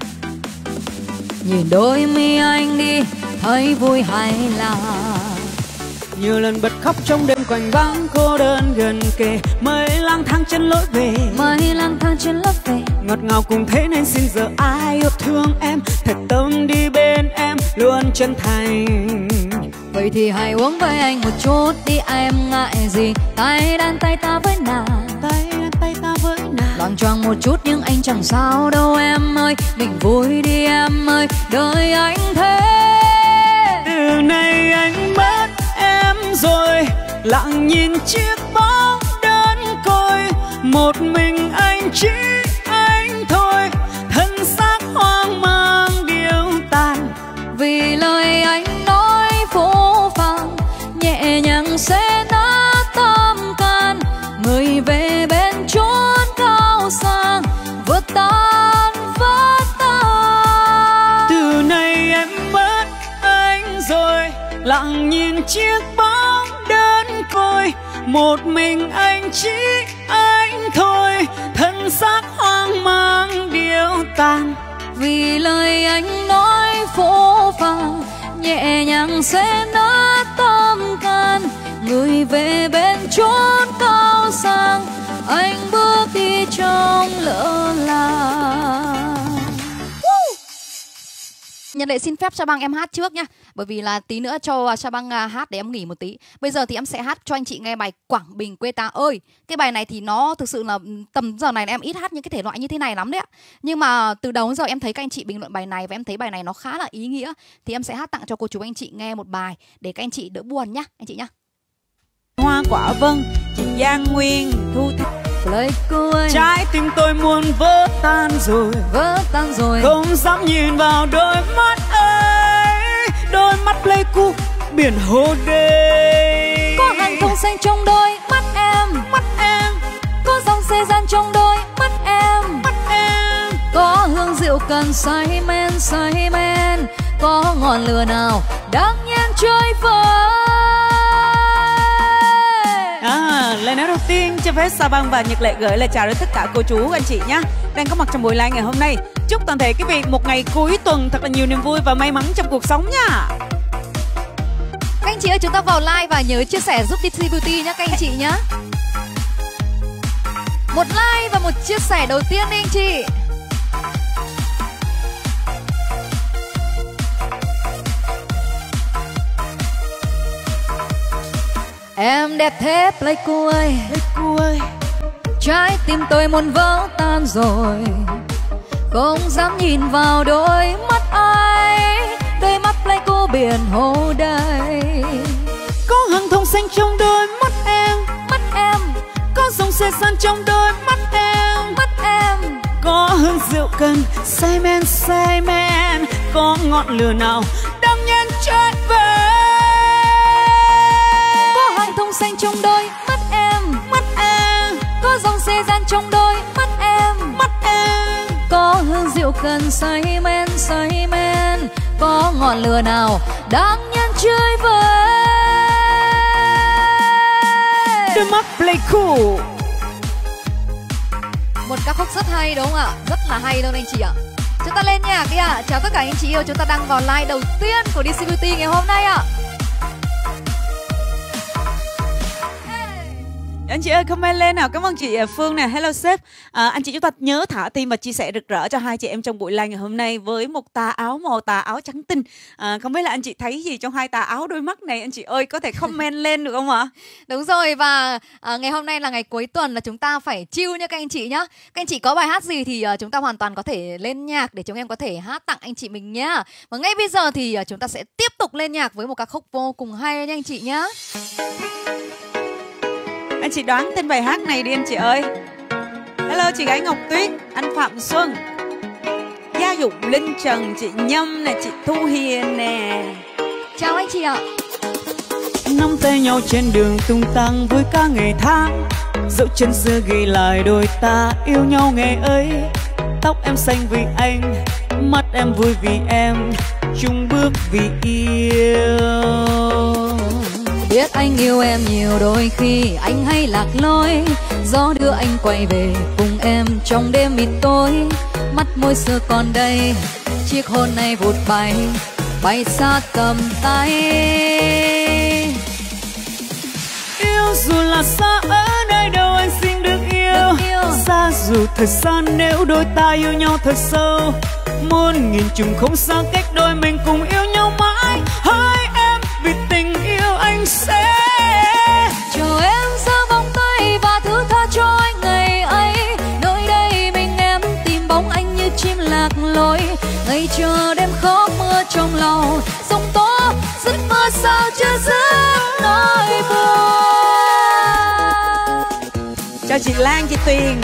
[SPEAKER 2] nhìn đôi mi anh đi thấy vui hay là.
[SPEAKER 3] Nhiều lần bật khóc trong đêm quanh vắng cô đơn gần kề. Mới lang thang chân lối về,
[SPEAKER 2] Mới lang thang trên lớp về,
[SPEAKER 3] ngọt ngào cùng thế nên xin giờ ai yêu thương em, thật tâm đi bên em luôn chân thành.
[SPEAKER 2] vậy thì hãy uống với anh một chút đi em ngại gì. Tay đan tay ta với nàng,
[SPEAKER 3] Tay đan tay ta với nàng,
[SPEAKER 2] loạng choạng một chút nhưng anh chẳng sao đâu em ơi. Mình vui đi em ơi, đời anh thế.
[SPEAKER 3] từ nay anh mất em rồi, lặng nhìn chiếc bóng đơn côi. một mình anh chỉ anh thôi, thân xác hoang mang điêu tàn.
[SPEAKER 2] Vì lời anh nói phố phàng, nhẹ nhàng sẽ nát tâm can. Người về bên chốn cao sang, vượt tan vỡ tan.
[SPEAKER 3] Từ nay em mất anh rồi, lặng nhìn chiếc bóng đơn côi. Một mình anh chỉ anh thôi, thân xác hoang mang điêu tàn.
[SPEAKER 2] Vì lời anh nói phố phàng, nhẹ nhàng sẽ nát tâm can. Người về bên chốn cao sang, anh bước đi trong lỡ làng. Nhân lệ xin phép Sa Băng em hát trước nhá, bởi vì là tí nữa cho Sa Băng hát để em nghỉ một tí. Bây giờ thì em sẽ hát cho anh chị nghe bài Quảng Bình quê ta ơi. Cái bài này thì nó thực sự là tầm giờ này em ít hát những cái thể loại như thế này lắm đấy ạ. Nhưng mà từ đầu đến giờ em thấy các anh chị bình luận bài này và em thấy bài này nó khá là ý nghĩa, thì em sẽ hát tặng cho cô chú anh chị nghe một bài để các anh chị đỡ buồn nhá anh chị nhá.
[SPEAKER 1] Hoa quả vâng, chị Giang Nguyên thu thanh.
[SPEAKER 2] Lời cô ơi,
[SPEAKER 3] trái tim tôi muốn vỡ tan rồi,
[SPEAKER 2] vỡ tan rồi,
[SPEAKER 3] không dám nhìn vào đôi mắt ấy, đôi mắt Pleiku biển hồ đê.
[SPEAKER 2] có hàng thông xanh trong đôi mắt em,
[SPEAKER 3] Mắt em,
[SPEAKER 2] có dòng xe gian trong đôi mắt em,
[SPEAKER 3] mắt em,
[SPEAKER 2] có hương rượu cần say men say men, có ngọn lửa nào đang nhen trôi vơi.
[SPEAKER 1] À, lời nói đầu tiên cho phép Sa Băng và Nhật Lệ gửi lời chào đến tất cả cô chú anh chị nhé đang có mặt trong buổi live ngày hôm nay. Chúc toàn thể quý vị một ngày cuối tuần thật là nhiều niềm vui và may mắn trong cuộc sống nha.
[SPEAKER 2] Các anh chị ơi, chúng ta vào like và nhớ chia sẻ giúp đê xê Beauty nhé các anh chị nhé. Một like và một chia sẻ đầu tiên đi anh chị. Em đẹp thế Pleiku ơi,
[SPEAKER 3] Pleiku ơi,
[SPEAKER 2] trái tim tôi muốn vỡ tan rồi, không dám nhìn vào đôi mắt ai, đôi mắt Pleiku biển hồ đầy.
[SPEAKER 3] có hàng thông xanh trong đôi mắt em,
[SPEAKER 2] Mắt em,
[SPEAKER 3] có dòng xe san trong đôi mắt em,
[SPEAKER 2] mắt em,
[SPEAKER 3] có hương rượu cần say men say men, có ngọn lửa nào đang nhen trôi về.
[SPEAKER 2] có hàng thông xanh trong đôi mắt em,
[SPEAKER 3] Mắt em,
[SPEAKER 2] có dòng xe gian trong đôi mắt em,
[SPEAKER 3] mắt em,
[SPEAKER 2] có hương rượu cần say men say men, có ngọn lửa nào đang nhen trôi vơi.
[SPEAKER 3] đôi mắt Pleiku.
[SPEAKER 2] Một ca khúc rất hay đúng không ạ? Rất là hay luôn anh chị ạ. Chúng ta lên nhạc đi ạ. À. Chào tất cả anh chị yêu, chúng ta đang vào live đầu tiên của đê xê Beauty ngày hôm nay ạ. À.
[SPEAKER 1] Anh chị ơi comment lên nào. Cảm ơn chị Phương nè. Hello sếp. À, anh chị chúng ta nhớ thả tim và chia sẻ rực rỡ cho hai chị em trong buổi live ngày hôm nay với một tà áo màu tà áo trắng tinh. À, không biết là anh chị thấy gì trong hai tà áo đôi mắt này anh chị ơi, có thể comment lên được không ạ?
[SPEAKER 2] Đúng rồi, và à, ngày hôm nay là ngày cuối tuần là chúng ta phải chill nha các anh chị nhá. Các anh chị có bài hát gì thì uh, chúng ta hoàn toàn có thể lên nhạc để chúng em có thể hát tặng anh chị mình nhá. Và ngay bây giờ thì uh, chúng ta sẽ tiếp tục lên nhạc với một ca khúc vô cùng hay nha anh chị nhá.
[SPEAKER 1] Anh chị đoán tên bài hát này đi anh chị ơi. Hello chị gái Ngọc Tuyết, anh Phạm Xuân, Gia Dụng, Linh Trần, chị Nhâm nè, chị Thu Hiền nè.
[SPEAKER 2] Chào anh chị ạ.
[SPEAKER 3] Nắm tay nhau trên đường tung tăng vui ca ngày tháng, dẫu chân xưa ghi lại đôi ta yêu nhau ngày ấy. Tóc em xanh vì anh, mắt em vui vì em, chung bước vì yêu.
[SPEAKER 2] Biết anh yêu em nhiều, đôi khi anh hay lạc lối, gió đưa anh quay về cùng em trong đêm mịt tối. Mắt môi xưa còn đây, chiếc hôn này vụt bay, bay xa cầm tay.
[SPEAKER 3] Yêu dù là xa ở nơi đâu anh xin được yêu,
[SPEAKER 2] yêu.
[SPEAKER 3] Xa dù thời gian nếu đôi ta yêu nhau thật sâu, muôn nghìn trùng không xa cách đôi mình cùng yêu nhau mãi. Hỡi em vì tình yêu anh sẽ
[SPEAKER 2] chờ em giơ vòng tay và thứ tha cho anh ngày ấy. Nơi đây mình em tìm bóng anh như chim lạc lối, ngày chờ đêm khó mưa trong lòng sông tố giấc mơ sao chưa dứt nỗi buồn.
[SPEAKER 1] Chào mời chị Lan, chị Tuyền.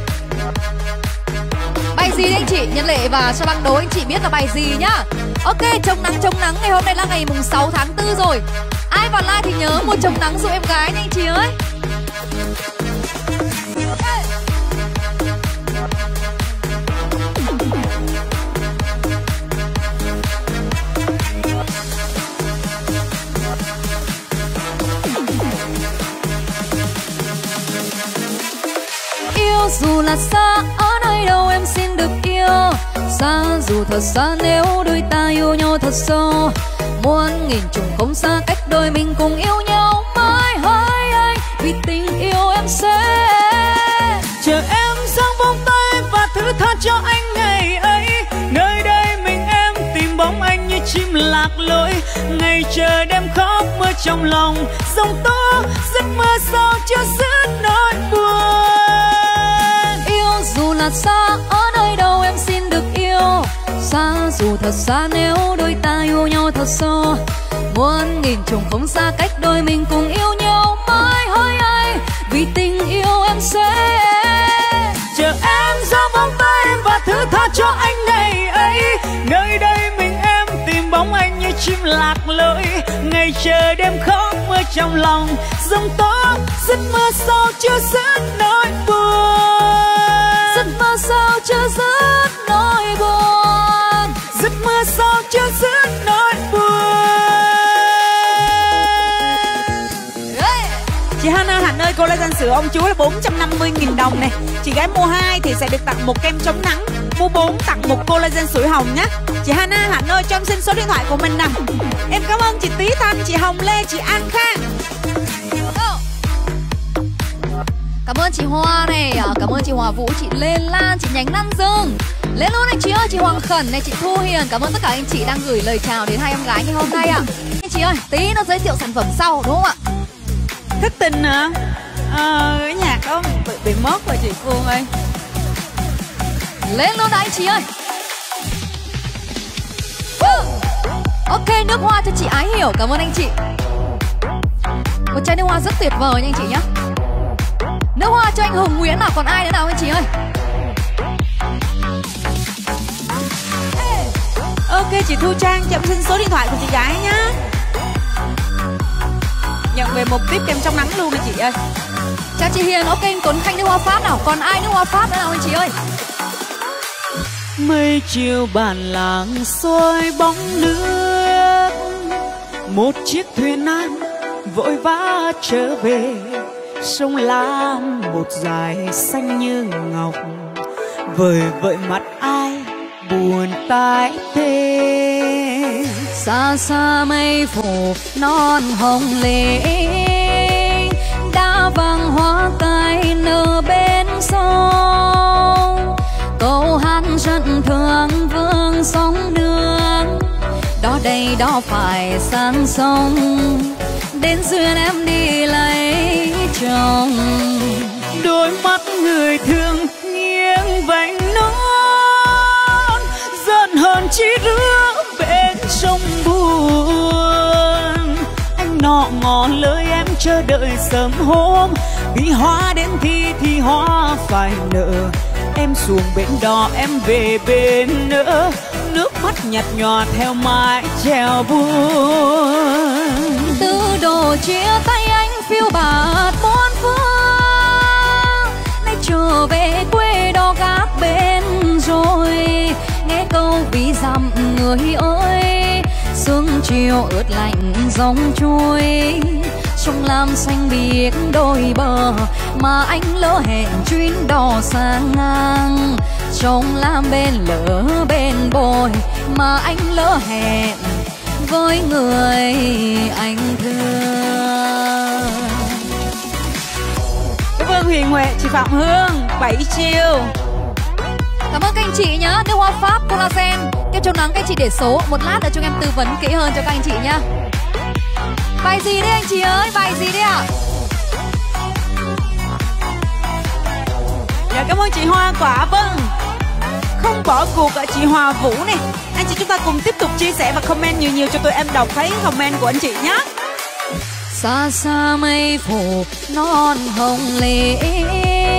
[SPEAKER 2] Bài gì đấy anh chị? Nhân Lệ và Sa Băng đố anh chị biết là bài gì nhá. Ok, chống nắng chống nắng, ngày hôm nay là ngày mùng sáu tháng tư rồi. Ai vào like thì nhớ mua chống nắng giúp em gái nha anh chị ơi. Yêu dù là xa ở nơi đâu em xin được yêu, xa dù thật xa nếu đôi ta yêu nhau thật sâu. Muôn nghìn trùng không xa cách đôi mình cùng yêu nhau mãi hỡi anh, vì tình yêu em sẽ
[SPEAKER 3] chờ em sang vòng tay và thứ tha cho anh ngày ấy. Nơi đây mình em tìm bóng anh như chim lạc lối, ngày chờ đêm khóc mưa trong lòng dòng tố giấc mơ sao chưa dứt nỗi buồn.
[SPEAKER 2] Dù là xa ở nơi đâu em xin được yêu, xa dù thật xa nếu đôi ta yêu nhau thật sâu. Muôn nghìn trùng không xa cách đôi mình cùng yêu nhau mãi hỡi anh, vì tình yêu em sẽ
[SPEAKER 3] chờ em ra vòng tay và thứ tha cho anh ngày ấy. Nơi đây mình em tìm bóng anh như chim lạc lối, ngày chờ đêm khóc mưa trong lòng dòng tố giấc mơ sao chưa dứt nỗi buồn.
[SPEAKER 2] Giấc mơ sao chưa dứt nỗi buồn,
[SPEAKER 3] giấc mơ sao chưa dứt nỗi buồn.
[SPEAKER 1] Yeah. Chị Hana Hạnh ơi, collagen sữa ông chúa là bốn trăm năm mươi nghìn đồng này. Chị gái mua hai thì sẽ được tặng một kem chống nắng, mua bốn tặng một collagen sữa hồng nhé. Chị Hana Hạnh ơi, cho em xin số điện thoại của mình nè. Em cảm ơn chị Tí Thanh, chị Hồng Lê, chị An Khang.
[SPEAKER 2] Cảm ơn chị Hoa này, cảm ơn chị Hòa Vũ, chị Lê Lan, chị Nhánh Lan Dương. Lên luôn này chị ơi, chị Hoàng Khẩn này, chị Thu Hiền. Cảm ơn tất cả anh chị đang gửi lời chào đến hai em gái ngày hôm nay ạ. Anh chị ơi, tí nó giới thiệu sản phẩm sau đúng không ạ?
[SPEAKER 1] Thất tình hả? Ờ, cái nhạc đó bị, bị mất rồi chị Phương ơi.
[SPEAKER 2] Lên luôn đó anh chị ơi. Ok, nước hoa cho chị Ái Hiểu, cảm ơn anh chị. Một chai nước hoa rất tuyệt vời nha anh chị nhé. Nước hoa cho anh Hùng Nguyễn nào, còn ai nữa nào anh chị ơi?
[SPEAKER 1] Ok, chị Thu Trang cho em xin số điện thoại của chị gái nhá. Nhận về một tiếp kem trong nắng luôn đi chị ơi.
[SPEAKER 2] Chào chị Hiền, ok anh Tuấn Khanh nước hoa Pháp nào, còn ai nước hoa Pháp nữa nào anh chị ơi?
[SPEAKER 3] Mây chiều bản làng xôi bóng nước, một chiếc thuyền nan vội vã trở về. Sông Lam một dải xanh như ngọc, vời vợi mặt ai buồn tái tê.
[SPEAKER 2] Xa xa mây phủ non hồng lệ, đã vàng hoa cài nở bên sông. Câu hát rất thương vương sóng nước, đó đây đó phải sang sông. Đến duyên em đi lấy chồng.
[SPEAKER 3] Đôi mắt người thương nghiêng vành nón, giận hờn chỉ rứa bên sông buồn. Anh nọ ngỏ lời em chờ đợi sớm hôm, vì hoa đến thì thì hoa phải nở. Em xuồng bến đò em về bên nữa, nước mắt nhạt nhòa theo mái chèo buồn.
[SPEAKER 2] Từ đồ chia tay anh phiêu bạt bốn phương, nay trở về quê đò gác bên rồi. Nghe câu ví dặm người ơi, sương chiều ướt lạnh dòng trôi. Sông Lam xanh biếc đôi bờ, mà anh lỡ hẹn chuyến đò sang ngang. Sông Lam bên lỡ bên bồi, mà anh lỡ hẹn với người anh thương.
[SPEAKER 1] Vương Huyền Huệ, chị Phạm Hương, bảy chiều.
[SPEAKER 2] Cảm ơn các anh chị nhá. Nước hoa Pháp collagen, kem chống nắng các anh chị để số. Một lát nữa cho em tư vấn kỹ hơn cho các anh chị nhá. Bài gì đấy anh chị ơi, bài gì đấy ạ?
[SPEAKER 1] Dạ cảm ơn chị Hoa Quả. Vâng, không bỏ cuộc ở chị Hòa Vũ này. Anh chị chúng ta cùng tiếp tục chia sẻ và comment nhiều nhiều cho tụi em đọc thấy comment của anh chị nhé.
[SPEAKER 2] Xa xa mây phủ non hồng lệ,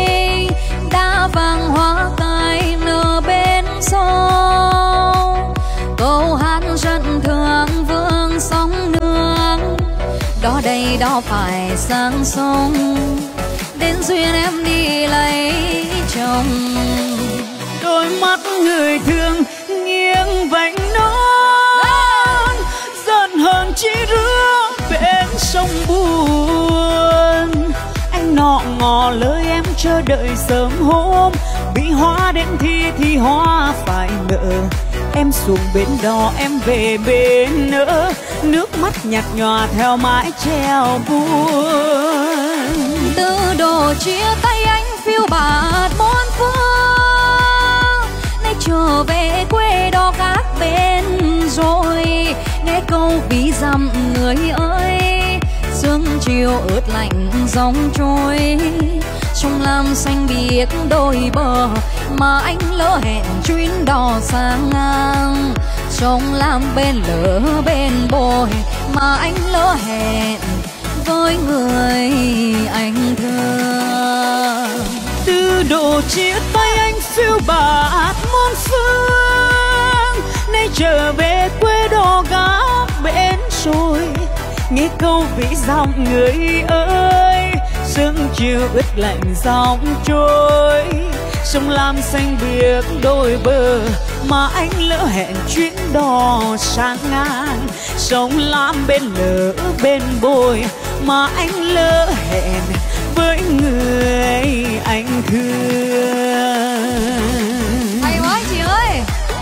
[SPEAKER 2] nào phải sang sông, đến duyên em đi lấy chồng.
[SPEAKER 3] Đôi mắt người thương nghiêng vành non, giận hờn chỉ rứa bên sông buồn. Anh nọ ngỏ lời em chờ đợi sớm hôm, bị hoa đến thi thì hoa phải nợ. Em xuống bến đò em về bên nữa, nước mắt nhạt nhòa theo mái treo buồn.
[SPEAKER 2] Từ đồ chia tay anh phiêu bạt muôn phương, nay trở về quê đò khác bên rồi. Nghe câu ví dặm người ơi, sương chiều ướt lạnh dòng trôi. Trong lam xanh biếc đôi bờ mà anh lỡ hẹn chuyến đò sang ngang. Trong lam bên lỡ bên bồi mà anh lỡ hẹn với người anh thương.
[SPEAKER 3] Từ độ chia tay anh phiêu bạt muôn phương, nay trở về quê đò gác bên rồi. Nghe câu ví dặm người ơi, sương chiều ướt lạnh dòng trôi. Sông lam xanh biếc đôi bờ mà anh lỡ hẹn chuyến đò sang ngang. Sông lam bên lỡ bên bồi mà anh lỡ hẹn với người anh thương.
[SPEAKER 2] Hay quá chị ơi,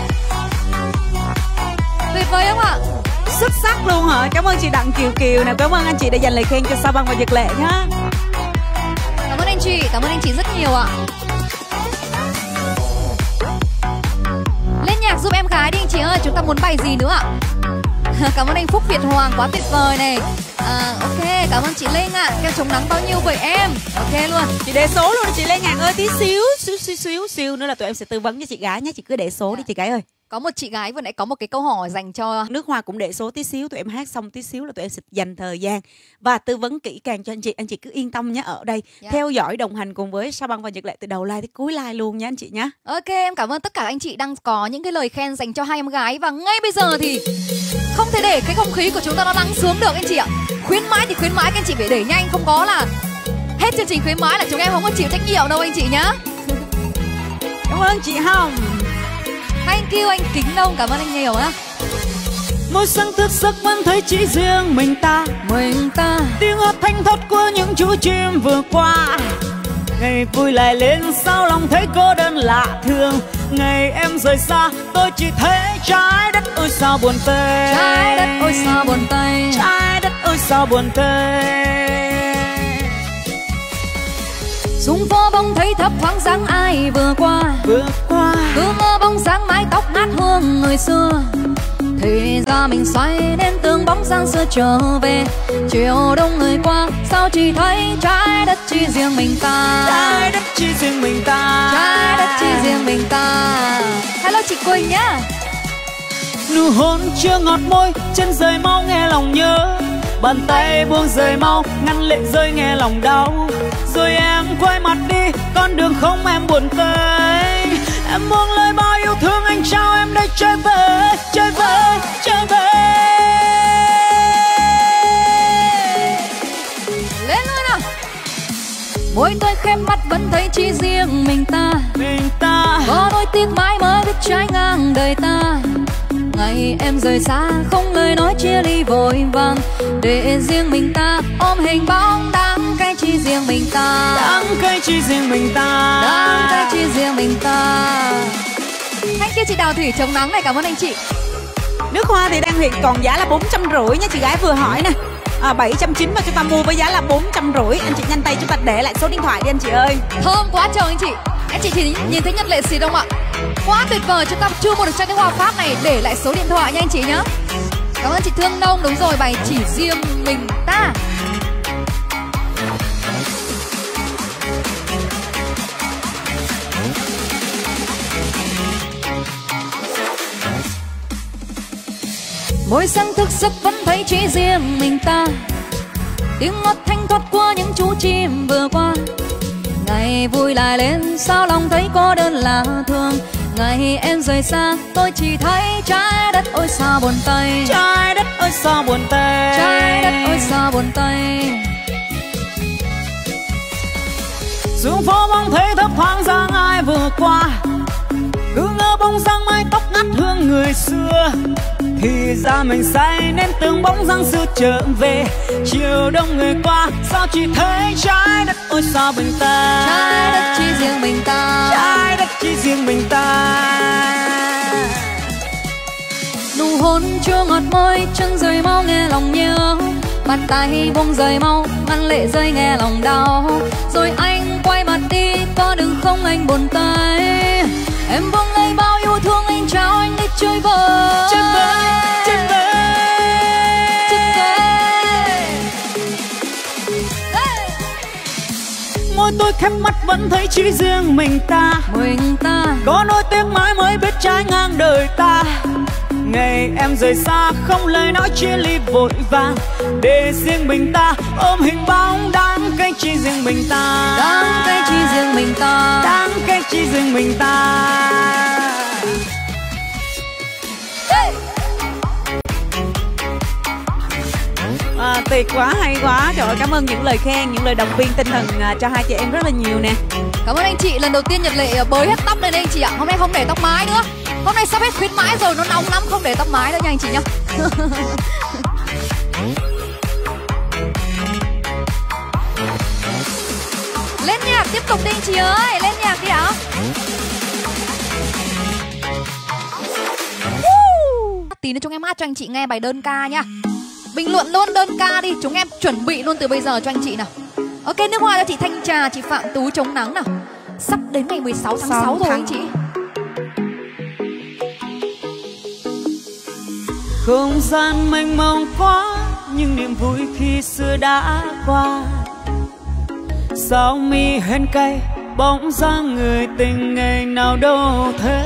[SPEAKER 2] tuyệt vời không ạ?
[SPEAKER 1] Xuất sắc luôn hả? Cảm ơn chị Đặng Kiều Kiều nè, cảm ơn anh chị đã dành lời khen cho Sa Băng và Nhật Lệ nhá.
[SPEAKER 2] Cảm ơn anh chị, cảm ơn anh chị rất nhiều ạ. Lên nhạc giúp em gái đi anh chị ơi, chúng ta muốn bài gì nữa ạ? Cảm ơn anh Phúc Việt Hoàng, quá tuyệt vời này. À, ok, cảm ơn chị Linh ạ. Kem chống nắng bao nhiêu vậy em? Ok luôn.
[SPEAKER 1] Chị để số luôn chị Lê Nhạc ơi, tí xíu xíu xíu xíu xíu nữa là tụi em sẽ tư vấn cho chị gái nhé. Chị cứ để số đi chị gái ơi.
[SPEAKER 2] Có một chị gái vừa nãy có một cái câu hỏi dành cho
[SPEAKER 1] Nước Hoa cũng để số tí xíu, tụi em hát xong tí xíu là tụi em sẽ dành thời gian và tư vấn kỹ càng cho anh chị. Anh chị cứ yên tâm nhé, ở đây yeah. theo dõi đồng hành cùng với Sa Băng và Nhật Lệ từ đầu live tới cuối live luôn nha anh chị nhé.
[SPEAKER 2] Ok, em cảm ơn tất cả anh chị đang có những cái lời khen dành cho hai em gái. Và ngay bây giờ thì không thể để cái không khí của chúng ta nó lắng xuống được anh chị ạ. Khuyến mãi thì khuyến mãi, các anh chị phải đẩy nhanh, không có là hết chương trình khuyến mãi là chúng em không có chịu trách nhiệm đâu anh chị nhá.
[SPEAKER 1] Cảm ơn chị Hồng.
[SPEAKER 2] Thank you anh Kính Đông, cảm ơn anh nhiều á.
[SPEAKER 3] Mỗi sáng thức giấc vẫn thấy chỉ riêng mình ta,
[SPEAKER 2] mình ta
[SPEAKER 3] tiếng hót thanh thoát của những chú chim vừa qua. Ngày vui lại lên sao lòng thấy cô đơn lạ thường. Ngày em rời xa tôi chỉ thấy trái đất ôi sao buồn tê.
[SPEAKER 2] Trái đất ôi sao buồn tê.
[SPEAKER 3] Trái đất ôi sao buồn tê.
[SPEAKER 2] Xuống phố bỗng thấy thấp thoáng dáng ai vừa qua.
[SPEAKER 3] Vừa qua
[SPEAKER 2] cứ mơ bóng dáng mái tóc ngát hương người xưa. Thì ra mình xoay đến tương bóng dáng xưa trở về. Chiều đông người qua sao chỉ thấy trái đất chỉ riêng mình ta.
[SPEAKER 3] Trái đất chỉ riêng mình ta.
[SPEAKER 2] Trái đất chỉ riêng mình ta. Hello chị Quỳnh nhá.
[SPEAKER 3] Nụ hôn chưa ngọt môi chân rời mau nghe lòng nhớ. Bàn tay buông rời mau ngăn lệ rơi nghe lòng đau. Rồi em quay mặt đi con đường không em buồn tê. Em buông lời bao yêu thương anh trao em đây chơi về. Chơi về, chơi về.
[SPEAKER 2] Lên luôn nào. Môi tôi khép mắt vẫn thấy chỉ riêng mình ta.
[SPEAKER 3] Mình ta
[SPEAKER 2] có đôi tiếc mãi mới biết trái ngang đời ta. Ngày em rời xa không lời nói chia ly vội vàng. Để riêng mình ta ôm hình bóng đắng cay chỉ riêng mình ta.
[SPEAKER 3] Đắng cay chỉ riêng mình ta.
[SPEAKER 2] Đắng cay chỉ riêng mình ta. Thank you chị Đào Thủy chống nắng này, cảm ơn anh chị.
[SPEAKER 1] Nước Hoa thì đang hiện còn giá là bốn trăm rưỡi nha, chị gái vừa hỏi nè. À, bảy trăm chín mươi mà chúng ta mua với giá là bốn trăm rưỡi. Anh chị nhanh tay chúng ta để lại số điện thoại đi anh chị ơi.
[SPEAKER 2] Thơm quá trời anh chị. Anh chị chỉ nhìn thấy Nhật Lệ xịt không ạ? Quá tuyệt vời, chúng ta chưa mua được chai nước hoa Pháp này. Để lại số điện thoại nha anh chị nhé. Cảm ơn chị Thương Nông, đúng rồi, bài chỉ riêng mình ta. Mỗi sáng thức giấc vẫn thấy chỉ riêng mình ta. Tiếng ngót thanh thoát của những chú chim vừa qua. Ngày vui lại lên sao lòng thấy cô đơn lạ thường. Ngày em rời xa tôi chỉ thấy trái đất ôi sao buồn tây.
[SPEAKER 3] Trái đất ôi sao buồn tây.
[SPEAKER 2] Trái đất ôi sao buồn tây.
[SPEAKER 3] Xuống phố bóng thấy thấp thoáng dáng ai vừa qua, cứ ngỡ bóng dáng mái tóc ngắt hương người xưa. Thì ra mình say nên từng bóng dáng xưa trở về. Chiều đông người qua sao chỉ thấy trái đất ôi sao bình ta.
[SPEAKER 2] Trái đất chỉ riêng mình ta.
[SPEAKER 3] Trái đất chỉ riêng mình ta.
[SPEAKER 2] Nụ hôn chưa ngọt môi chân rời mau nghe lòng nhớ. Bàn tay buông rời mau ngăn lệ rơi nghe lòng đau. Rồi anh quay mặt đi có đừng không anh buồn tay. Em buông lấy bao yêu thương anh trao anh đi chơi vơi.
[SPEAKER 3] Chơi vơi, chơi vơi,
[SPEAKER 2] chơi vơi.
[SPEAKER 3] Môi tôi khép mắt vẫn thấy chỉ riêng mình ta.
[SPEAKER 2] Mình ta
[SPEAKER 3] có nỗi tiếc mãi mới biết trái ngang đời ta. Ngày em rời xa không lời nói chia ly vội vàng, để riêng mình ta ôm hình bóng đáng cái chỉ riêng mình ta.
[SPEAKER 2] Đáng cái chỉ riêng mình ta.
[SPEAKER 3] Đáng cái chỉ riêng mình ta.
[SPEAKER 2] Hey.
[SPEAKER 1] À, tuyệt quá, hay quá. Trời ơi, cảm ơn những lời khen, những lời động viên tinh thần à, cho hai chị em rất là nhiều nè.
[SPEAKER 2] Cảm ơn anh chị. Lần đầu tiên Nhật Lệ bới hết tóc lên đây anh chị ạ. Hôm nay không để tóc mái nữa. Hôm nay sắp hết khuyến mãi rồi, nó nóng lắm, không để tóc mái nữa nha anh chị nhá. Lên nhạc tiếp tục đi anh chị ơi, lên nhạc đi ạ. Tí nữa chúng em hát cho anh chị nghe bài đơn ca nha. Bình luận luôn đơn ca đi, chúng em chuẩn bị luôn từ bây giờ cho anh chị nào. Ok, nước hoa cho chị Thanh Trà, chị Phạm Tú chống nắng nào. Sắp đến ngày mười sáu tháng sáu rồi anh chị.
[SPEAKER 3] Không gian mênh mông quá, nhưng niềm vui khi xưa đã qua. Sao mi hen cay bóng dáng người tình ngày nào đâu thế.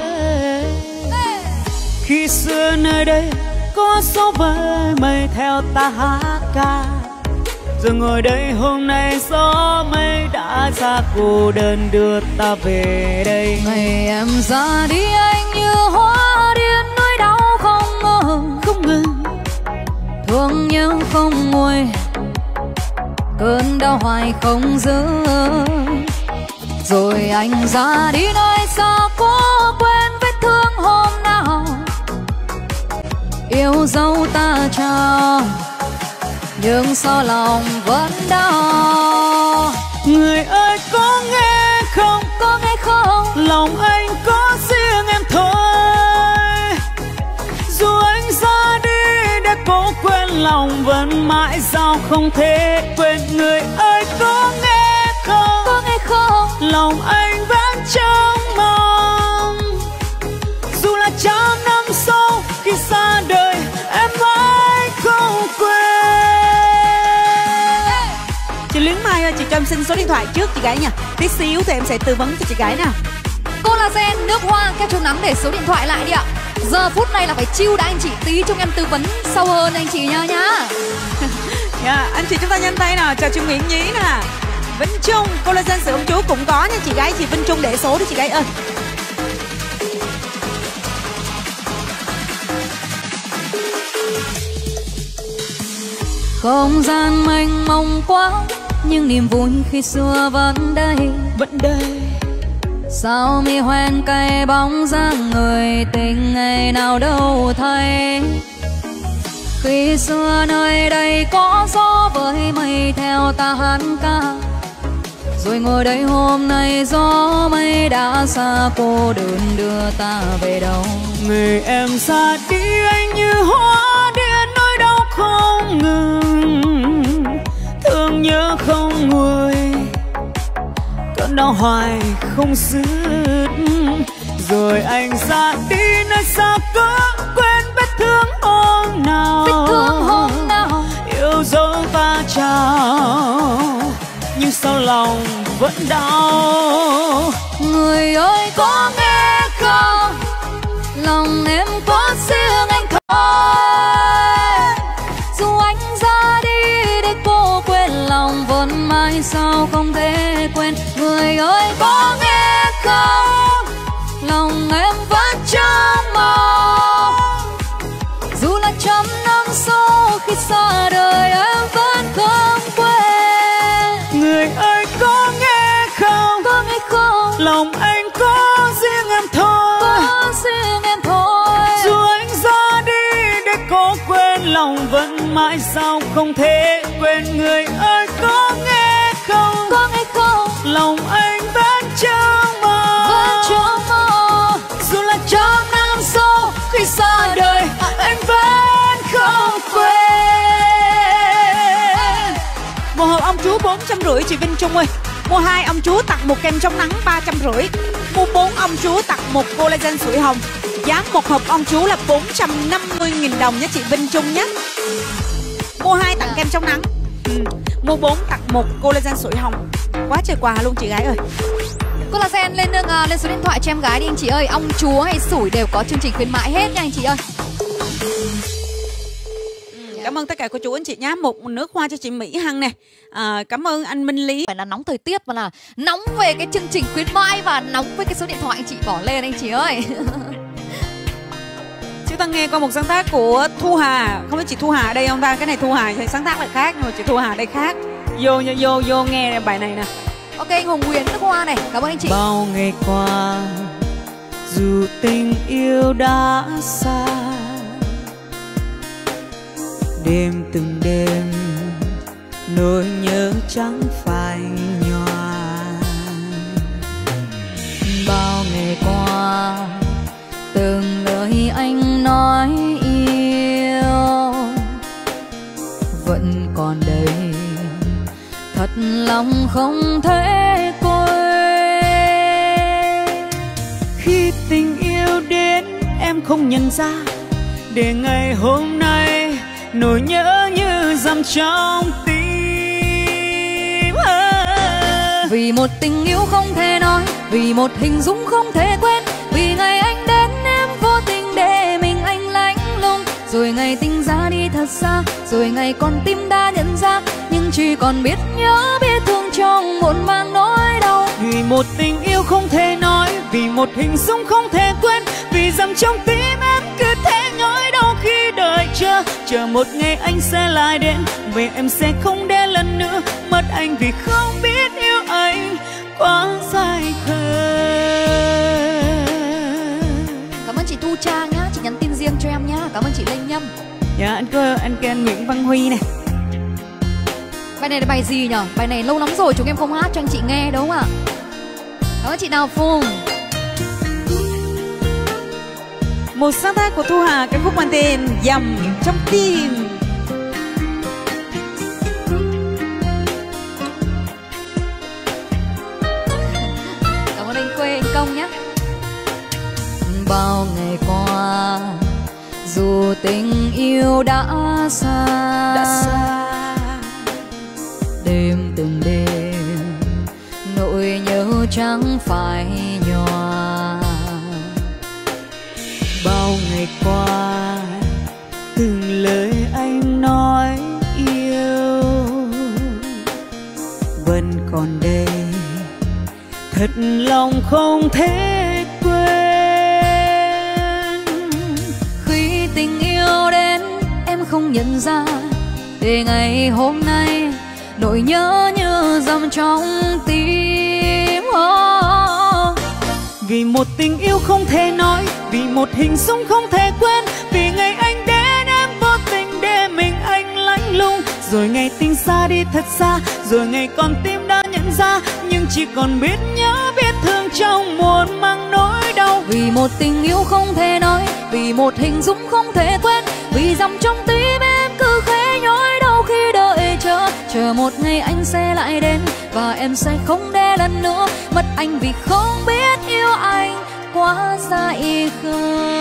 [SPEAKER 3] Khi xưa nơi đây có gió với mây theo ta hát ca, rồi ngồi đây hôm nay gió mây đã ra cô đơn đưa ta về đây.
[SPEAKER 2] Ngày em ra đi anh như hoa điên, nỗi đau không ngừng
[SPEAKER 3] không ngừng,
[SPEAKER 2] thương nhớ không nguôi, cơn đau hoài không giữ. Rồi anh ra đi nơi xa cố quên vết thương hôm nào yêu dấu ta trao, nhưng sao lòng vẫn đau.
[SPEAKER 3] Người ơi có nghe không,
[SPEAKER 2] có nghe không,
[SPEAKER 3] lòng anh có riêng em thôi. Dù anh ra đi để cố quên, lòng vẫn mãi sao không thể quên. Người ơi có nghe không,
[SPEAKER 2] có nghe không,
[SPEAKER 3] lòng anh vẫn trông mong. Dù là trăm năm sau khi xa đời em mãi không quên.
[SPEAKER 1] Chị Luyến Mai ơi, chị cho em xin số điện thoại trước chị gái nha. Tí xíu thì em sẽ tư vấn cho chị gái nào.
[SPEAKER 2] Collagen, nước hoa, kem chống nắng để số điện thoại lại đi ạ. Giờ phút này là phải chill đã anh chị, tí cho em tư vấn sâu hơn anh chị nha nhá.
[SPEAKER 1] Yeah, anh chị chúng ta nhanh tay nào, chào chị Nguyễn Nhí nè. Vinh Trung, collagen sữa ông chú cũng có nha chị gái. Chị Vinh Trung để số đi chị gái ơi.
[SPEAKER 2] Không gian mênh mông quá, nhưng niềm vui khi xưa vẫn đây,
[SPEAKER 3] vẫn đây.
[SPEAKER 2] Sao mi hoen cay bóng dáng người tình ngày nào đâu thấy. Khi xưa nơi đây có gió với mây theo ta hát ca, rồi ngồi đây hôm nay gió mây đã xa, cô đơn đưa ta về đâu.
[SPEAKER 3] Người em xa đi anh như hoa điên, nỗi đau không ngừng, thương nhớ không nguôi, cơn đau hoài không dứt. Rồi anh ra đi nơi xa có quên vết thương hôm nào,
[SPEAKER 2] vết thương hôm nào
[SPEAKER 3] yêu dấu ta trao, nhưng sao lòng vẫn đau.
[SPEAKER 2] Người ơi có nghe không, lòng em có riêng anh thôi. Dù anh ra đi để cô quên, lòng vẫn mãi sao không thể quên. Người ơi có nghe không, lòng em
[SPEAKER 3] lòng anh có riêng em thôi,
[SPEAKER 2] có riêng em thôi.
[SPEAKER 3] dù anh ra đi để cố quên, lòng vẫn mãi sao không thể quên. Người ơi có nghe không,
[SPEAKER 2] có nghe không,
[SPEAKER 3] lòng anh vẫn chờ mơ,
[SPEAKER 2] vẫn chờ mơ.
[SPEAKER 3] dù là trăm năm sau khi xa đời anh vẫn không quên.
[SPEAKER 1] Một hộp ông chú bốn trăm rưỡi chị Vinh Trung ơi. Mua hai ông chú tặng một kem chống nắng ba trăm rưỡi. Mua bốn ông chú tặng một collagen sủi hồng. Giá một hộp ông chú là bốn trăm năm mươi nghìn đồng nhé chị Vinh Trung nhé. Mua hai tặng kem chống nắng, ừ. Mua bốn tặng một collagen sủi hồng. Quá trời quà luôn chị gái ơi.
[SPEAKER 2] Collagen lên đường, uh, lên số điện thoại cho em gái đi anh chị ơi. Ong chúa hay sủi đều có chương trình khuyến mãi hết nha anh chị ơi.
[SPEAKER 1] Cảm ơn tất cả cô chú anh chị nhé. Một nước hoa cho chị Mỹ Hằng nè. À, cảm ơn anh Minh Lý.
[SPEAKER 2] Phải là nóng thời tiết mà là nóng về cái chương trình khuyến mãi và nóng với cái số điện thoại anh chị bỏ lên anh chị ơi.
[SPEAKER 1] Chúng ta nghe qua một sáng tác của Thu Hà. Không biết chị Thu Hà ở đây không ta? Cái này Thu Hà thì sáng tác lại khác, nhưng mà chị Thu Hà đây khác. Vô vô vô nghe bài này nè.
[SPEAKER 2] Ok, anh Hùng Nguyễn nước hoa này. Cảm ơn anh chị.
[SPEAKER 3] Bao ngày qua dù tình yêu đã xa, đêm từng đêm nỗi nhớ chẳng phai nhòa.
[SPEAKER 2] Bao ngày qua từng lời anh nói yêu vẫn còn đây, thật lòng không thể quên.
[SPEAKER 3] Khi tình yêu đến em không nhận ra, để ngày hôm nay nỗi nhớ như dầm trong tim. À.
[SPEAKER 2] Vì một tình yêu không thể nói, vì một hình dung không thể quên, vì ngày anh đến em vô tình để mình anh lạnh lùng. Rồi ngày tình ra đi thật xa, rồi ngày con tim đã nhận ra, nhưng chỉ còn biết nhớ biết thương trong muộn màng nỗi đau.
[SPEAKER 3] Vì một tình yêu không thể nói, vì một hình dung không thể quên, vì dầm trong tim em cứ thế nhói đau khi đợi chờ. Chờ một ngày anh sẽ lại đến, về em sẽ không để lần nữa mất anh, vì không biết yêu anh quá dài khờ.
[SPEAKER 2] Cảm ơn chị Thu Trang nhá, chị nhắn tin riêng cho em nhá. Cảm ơn chị Lê Nhâm.
[SPEAKER 3] Dạ anh có anh kêu Nguyễn Văn Huy này.
[SPEAKER 2] Bài này là bài gì nhở? Bài này lâu lắm rồi chúng em không hát cho anh chị nghe đúng không ạ? Cảm ơn chị Đào Phùng.
[SPEAKER 1] Một sáng tác của Thu Hà, cái khúc mang tên Dầm Trong Tim.
[SPEAKER 2] Cảm ơn anh Quê, anh Công nhé. Bao ngày qua dù tình yêu đã xa,
[SPEAKER 1] Đã xa.
[SPEAKER 2] Đêm từng đêm nỗi nhớ chẳng phải nhòa.
[SPEAKER 3] Bao ngày qua từng lời anh nói yêu vẫn còn đây, thật lòng không thể quên.
[SPEAKER 2] Khi tình yêu đến em không nhận ra, để ngày hôm nay nỗi nhớ như dòng trong tim. Oh.
[SPEAKER 3] Vì một tình yêu không thể nói, vì một hình dung không thể quên, vì ngày anh đến em vô tình để mình anh lạnh lùng. Rồi ngày tình xa đi thật xa, rồi ngày con tim đã nhận ra, nhưng chỉ còn biết nhớ biết thương trong muộn mang nỗi đau.
[SPEAKER 2] Vì một tình yêu không thể nói, vì một hình dung không thể quên, vì dòng trong tim em cứ khẽ nhói đau khi đợi chờ. Chờ một ngày anh sẽ lại đến, và em sẽ không để lần nữa mất anh, vì không biết yêu anh quá dại khờ.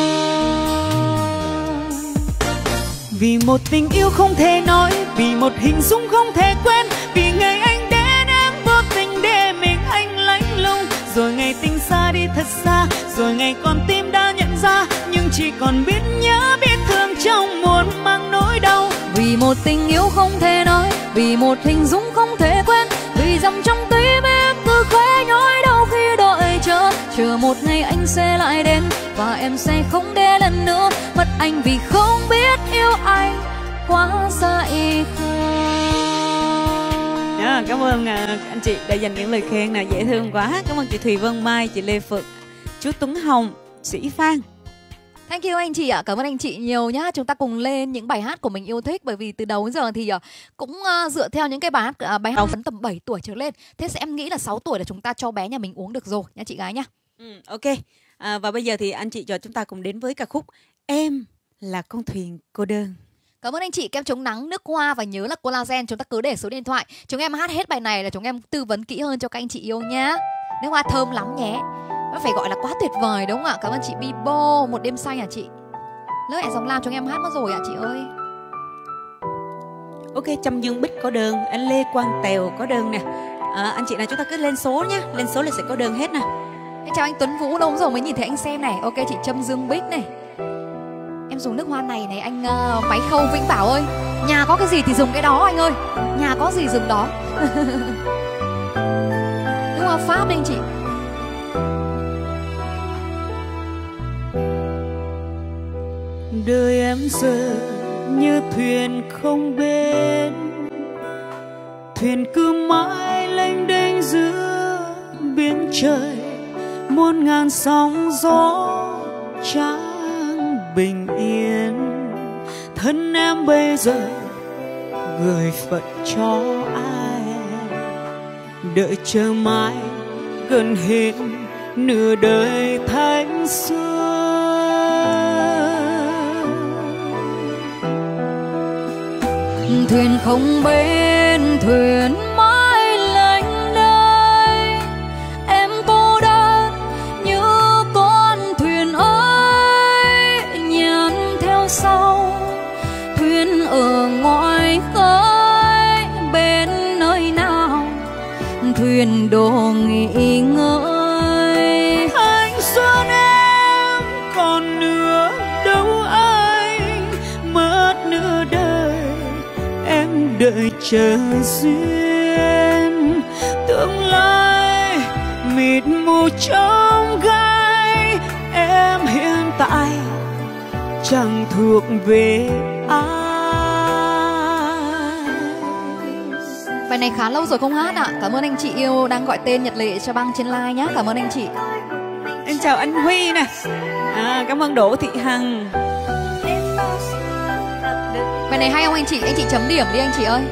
[SPEAKER 3] Vì một tình yêu không thể nói, vì một hình dung không thể quên, vì ngày anh đến em vô tình để mình anh lạnh lùng. Rồi ngày tình xa đi thật xa, rồi ngày con tim đã nhận ra, nhưng chỉ còn biết nhớ biết thương trong muộn mang nỗi đau.
[SPEAKER 2] Vì một tình yêu không thể nói, vì một hình dung không thể quên, vì dòng trong tim em cứ khẽ nhói đau khi đợi chờ. Chờ một ngày anh sẽ lại đến, và em sẽ không để lần nữa mất anh, vì không biết yêu anh quá dại khờ.
[SPEAKER 1] À, cảm ơn à, anh chị đã dành những lời khen nào dễ thương quá. Cảm ơn chị Thùy Vân Mai, chị Lê Phượng, chú Tuấn Hồng, Sĩ Phan.
[SPEAKER 2] Thank you anh chị ạ, cảm ơn anh chị nhiều nhá. Chúng ta cùng lên những bài hát của mình yêu thích. Bởi vì từ đầu đến giờ thì uh, cũng uh, dựa theo những cái bài hát uh, bài hát phấn tầm bảy tuổi trở lên. Thế sẽ em nghĩ là sáu tuổi là chúng ta cho bé nhà mình uống được rồi nha chị gái nhá.
[SPEAKER 1] Ừ, ok. À, và bây giờ thì anh chị cho chúng ta cùng đến với ca khúc Em Là Con Thuyền Cô Đơn.
[SPEAKER 2] Cảm ơn anh chị. Kem chống nắng, nước hoa và nhớ là collagen. Chúng ta cứ để số điện thoại. Chúng em hát hết bài này là chúng em tư vấn kỹ hơn cho các anh chị yêu nhá. Nước hoa thơm lắm nhé. Nó phải gọi là quá tuyệt vời đúng không ạ? Cảm ơn chị Bibo, Một Đêm Xanh hả chị? Lớp hẹn dòng lam chúng em hát mất rồi ạ chị ơi.
[SPEAKER 1] Ok, Trâm Dương Bích có đơn, anh Lê Quang Tèo có đơn nè. À, anh chị nào chúng ta cứ lên số nhá, lên số là sẽ có đơn hết nè.
[SPEAKER 2] Em chào anh Tuấn Vũ, lâu rồi mới nhìn thấy anh xem này. Ok chị Trâm Dương Bích này. Em dùng nước hoa này này anh uh, máy khâu Vĩnh Bảo ơi. Nhà có cái gì thì dùng cái đó anh ơi. Nhà có gì dùng đó. Nước hoa Pháp đây anh chị.
[SPEAKER 3] Đời em giờ như thuyền không bên, thuyền cứ mãi lênh đênh giữa biển trời, muôn ngàn sóng gió chẳng bình yên. Thân em bây giờ gửi phận cho ai, đợi chờ mãi gần hết nửa đời thanh xuân.
[SPEAKER 2] Thuyền không bên, thuyền mãi lênh đênh, em cô đơn như con thuyền ơi, nhàn theo sau thuyền ở ngoài khơi. Bên nơi nào thuyền đổ nghỉ ngơi.
[SPEAKER 3] Anh xuân em còn nữa đâu anh, mất nửa đời em đợi chờ duyên. Tương lai mịt mù trong gai, em hiện tại chẳng thuộc về ai.
[SPEAKER 2] Bài này khá lâu rồi không hát ạ. Cảm ơn anh chị yêu đang gọi tên Nhật Lệ cho băng trên like nhá. Cảm ơn anh chị.
[SPEAKER 1] Em chào anh Huy nè. À, cảm ơn Đỗ Thị Hằng.
[SPEAKER 2] Bài này hay không anh chị? Anh chị chấm điểm đi anh chị ơi.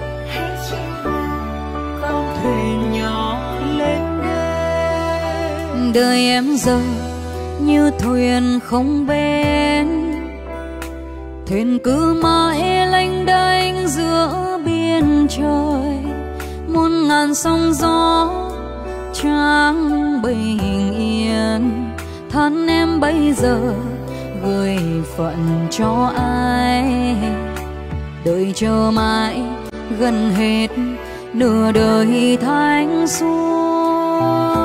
[SPEAKER 3] Thuyền nhỏ lên đê,
[SPEAKER 2] Đời em giờ như thuyền không bên, thuyền cứ mãi lênh đênh giữa biển trời, muôn ngàn sóng gió chẳng bình yên. Thân em bây giờ gửi phận cho ai, đợi chờ mãi gần hết nửa đời thanh xuân.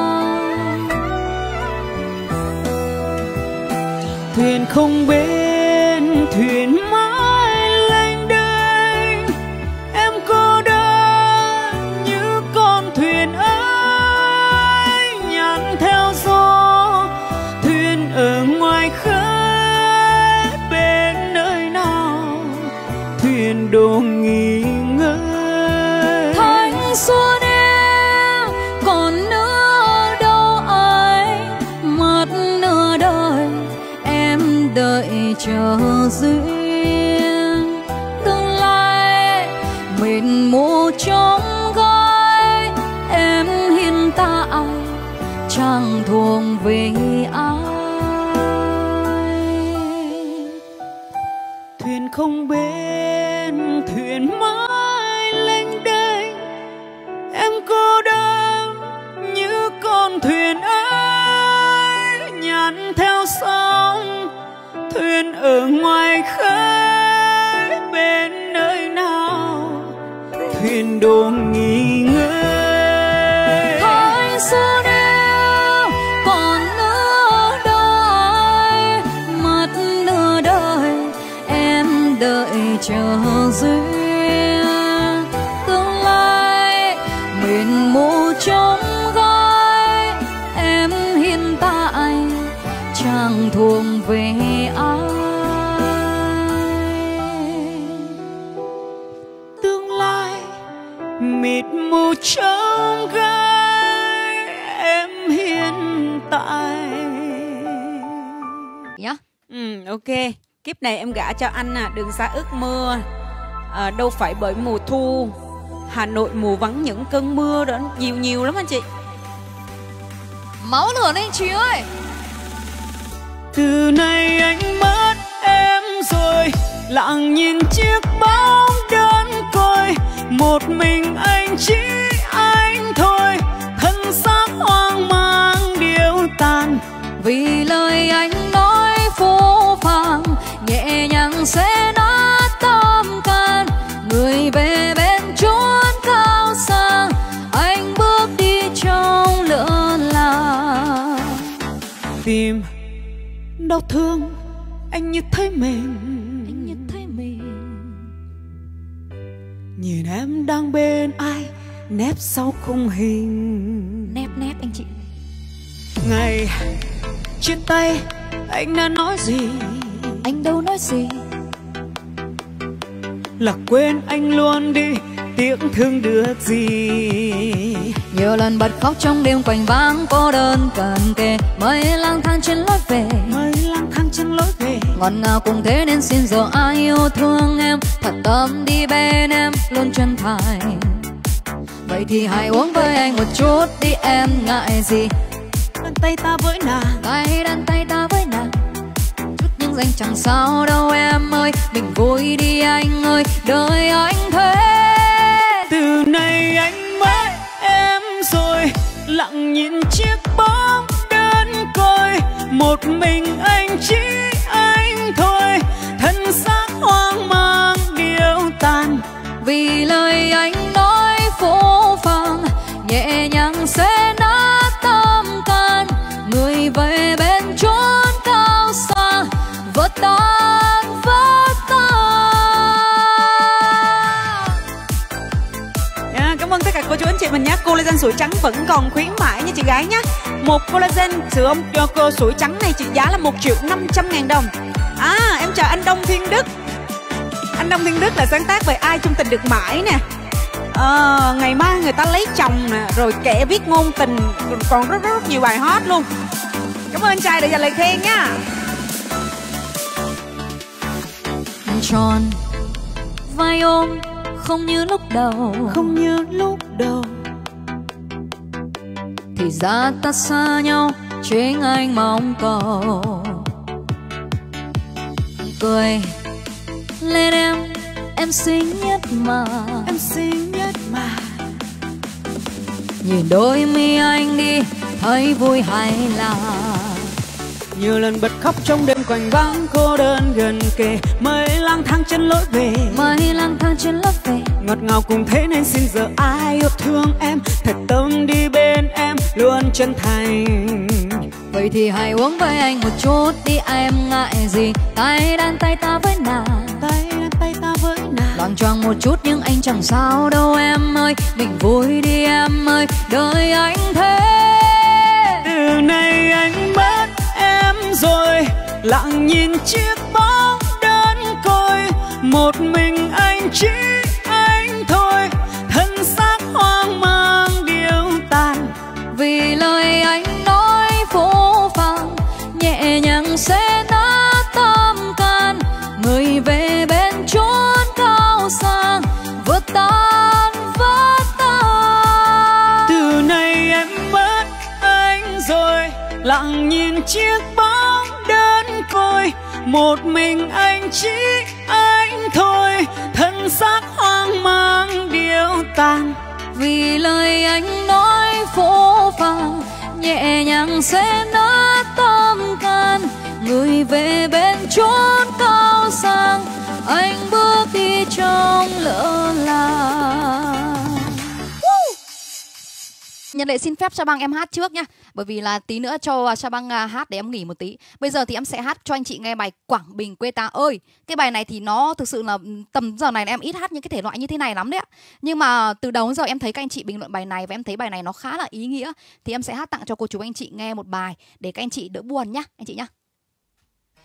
[SPEAKER 3] thuyền không bên, thuyền mãi lênh đênh, em cô đơn như con thuyền ấy, nhàn theo gió thuyền ở ngoài khơi. Bên nơi nào thuyền đổ nghỉ ngơi.
[SPEAKER 2] Thanh xuân em còn nữa đâu ai, mất nửa đời em đợi chờ duyên. Tương lai mình mù trong gai, em hiện tại chẳng thuộc về ai.
[SPEAKER 3] Thuyền không bên, thuyền mãi lênh đênh, em cô đơn như con thuyền ấy, nhàn theo sóng thuyền ở ngoài khơi. Bên nơi nào thuyền đổ nghỉ ngơi.
[SPEAKER 2] Thanh xuân em còn nữa đâu ai, mất nửa đời em đợi chờ duyên. Tương lai mình mù trong gai, em hiện tại chẳng thuộc về ai.
[SPEAKER 3] Tương lai tay.
[SPEAKER 2] Nhá.
[SPEAKER 1] Ừ, ok. Kiếp này em gả cho anh à, đường xa ước mưa. À, đâu phải bởi mùa thu, Hà Nội mùa vắng những cơn mưa đó nhiều nhiều lắm anh chị.
[SPEAKER 2] Máu lửa lên anh Trí ơi.
[SPEAKER 3] Từ nay anh mất em rồi, lặng nhìn chiếc bóng đơn côi, một mình anh chỉ anh thôi, thân xác hoang mang điêu tàn.
[SPEAKER 2] Vì lời anh nói phũ phàng, nhẹ nhàng sẽ nát tâm can. Người về bên chốn cao xa, anh bước đi trong lửa là.
[SPEAKER 3] Tìm đau thương anh như thấy mình,
[SPEAKER 2] Anh như thấy mình.
[SPEAKER 3] nhìn em đang bên ai nép sau khung hình.
[SPEAKER 2] Nép nép anh chị.
[SPEAKER 3] Ngày chia tay anh đã nói gì?
[SPEAKER 2] Anh đâu nói gì.
[SPEAKER 3] Là quên anh luôn đi, tiếc thương được gì.
[SPEAKER 2] Nhiều lần bật khóc trong đêm quanh vắng cô đơn cận kề. Mây lang thang trên lối về,
[SPEAKER 3] Mây lang thang trên lối về.
[SPEAKER 2] ngọt ngào cùng thế nên xin giờ ai yêu thương em, thật tâm đi bên em luôn chân thành. Vậy thì hãy uống với anh một chút đi em ngại gì.
[SPEAKER 3] Đan tay ta với nàng,
[SPEAKER 2] Tay đan tay ta với nàng, chút những danh chẳng sao đâu em ơi. Mình vui đi anh ơi, đời anh thế.
[SPEAKER 3] từ nay anh mất em rồi, lặng nhìn chiếc bóng đơn côi, một mình anh chỉ anh thôi, thân xác hoang mang điêu tàn.
[SPEAKER 2] Vì lời anh nói phũ phàng, nhẹ nhàng sẽ nát tâm can. Người về bên chốn cao xa, vỡ tan vỡ tan.
[SPEAKER 1] Yeah, cảm ơn tất cả cô chú anh chị mình nhé. Collagen sủi trắng vẫn còn khuyến mãi nha chị gái nhé. Một collagen sữa ống cho cô sủi trắng này trị giá là một triệu năm trăm ngàn đồng. À, em chào anh Đông Thiên Đức. Anh Đông Thiên Đức là sáng tác về Ai Chung Tình Được Mãi nè. Ờ, ngày mai người ta lấy chồng nè, rồi kẻ viết ngôn tình, còn rất rất nhiều bài hot luôn. Cảm ơn anh trai đã dành lời khen nha.
[SPEAKER 2] Tròn vai ôm không như lúc đầu,
[SPEAKER 3] Không như lúc đầu,
[SPEAKER 2] thì ra ta xa nhau chính anh mong cầu. Cười lên em, em xinh nhất mà.
[SPEAKER 3] em xinh nhất mà.
[SPEAKER 2] Nhìn đôi mi anh đi, thấy vui hay là.
[SPEAKER 3] Nhiều lần bật khóc trong đêm quanh vắng cô đơn gần kề. Mây lang thang trên lối về,
[SPEAKER 2] Mây lang thang trên lớp về,
[SPEAKER 3] ngọt ngào cùng thế nên xin giờ ai yêu thương em, thật tâm đi bên em luôn chân thành.
[SPEAKER 2] vậy thì hãy uống với anh một chút đi em ngại gì. Tay đan tay ta với nàng,
[SPEAKER 3] Tay đan tay ta với nàng,
[SPEAKER 2] loạng choạng một chút nhưng anh chẳng sao đâu em ơi. Mình vui đi em ơi, đời anh thế.
[SPEAKER 3] từ nay anh mất em rồi, lặng nhìn chiếc bóng đơn côi, một mình anh chỉ anh thôi, thân xác hoang mang điêu tàn.
[SPEAKER 2] Vì lời anh nói phũ phàng, nhẹ nhàng sẽ nát tâm can. Người về bên chốn cao xa, vỡ tan vỡ tan.
[SPEAKER 3] Từ nay em mất anh rồi, lặng nhìn chiếc bóng đơn côi, một mình anh chỉ anh thôi, thân xác hoang mang điêu tàn.
[SPEAKER 2] Vì lời anh nói phũ phàng, nhẹ nhàng sẽ nát tâm can. Người về bên chốn cao sang, anh bước đi trong lỡ làng. Nhân lệ xin phép Sa Băng em hát trước nha, bởi vì là tí nữa cho Sa Băng hát để em nghỉ một tí. Bây giờ thì em sẽ hát cho anh chị nghe bài Quảng Bình Quê Ta Ơi. Cái bài này thì nó thực sự là tầm giờ này em ít hát những cái thể loại như thế này lắm đấy ạ. Nhưng mà từ đầu đến giờ em thấy các anh chị bình luận bài này và em thấy bài này nó khá là ý nghĩa, thì em sẽ hát tặng cho cô chú anh chị nghe một bài để các anh chị đỡ buồn nhá, anh chị nhá.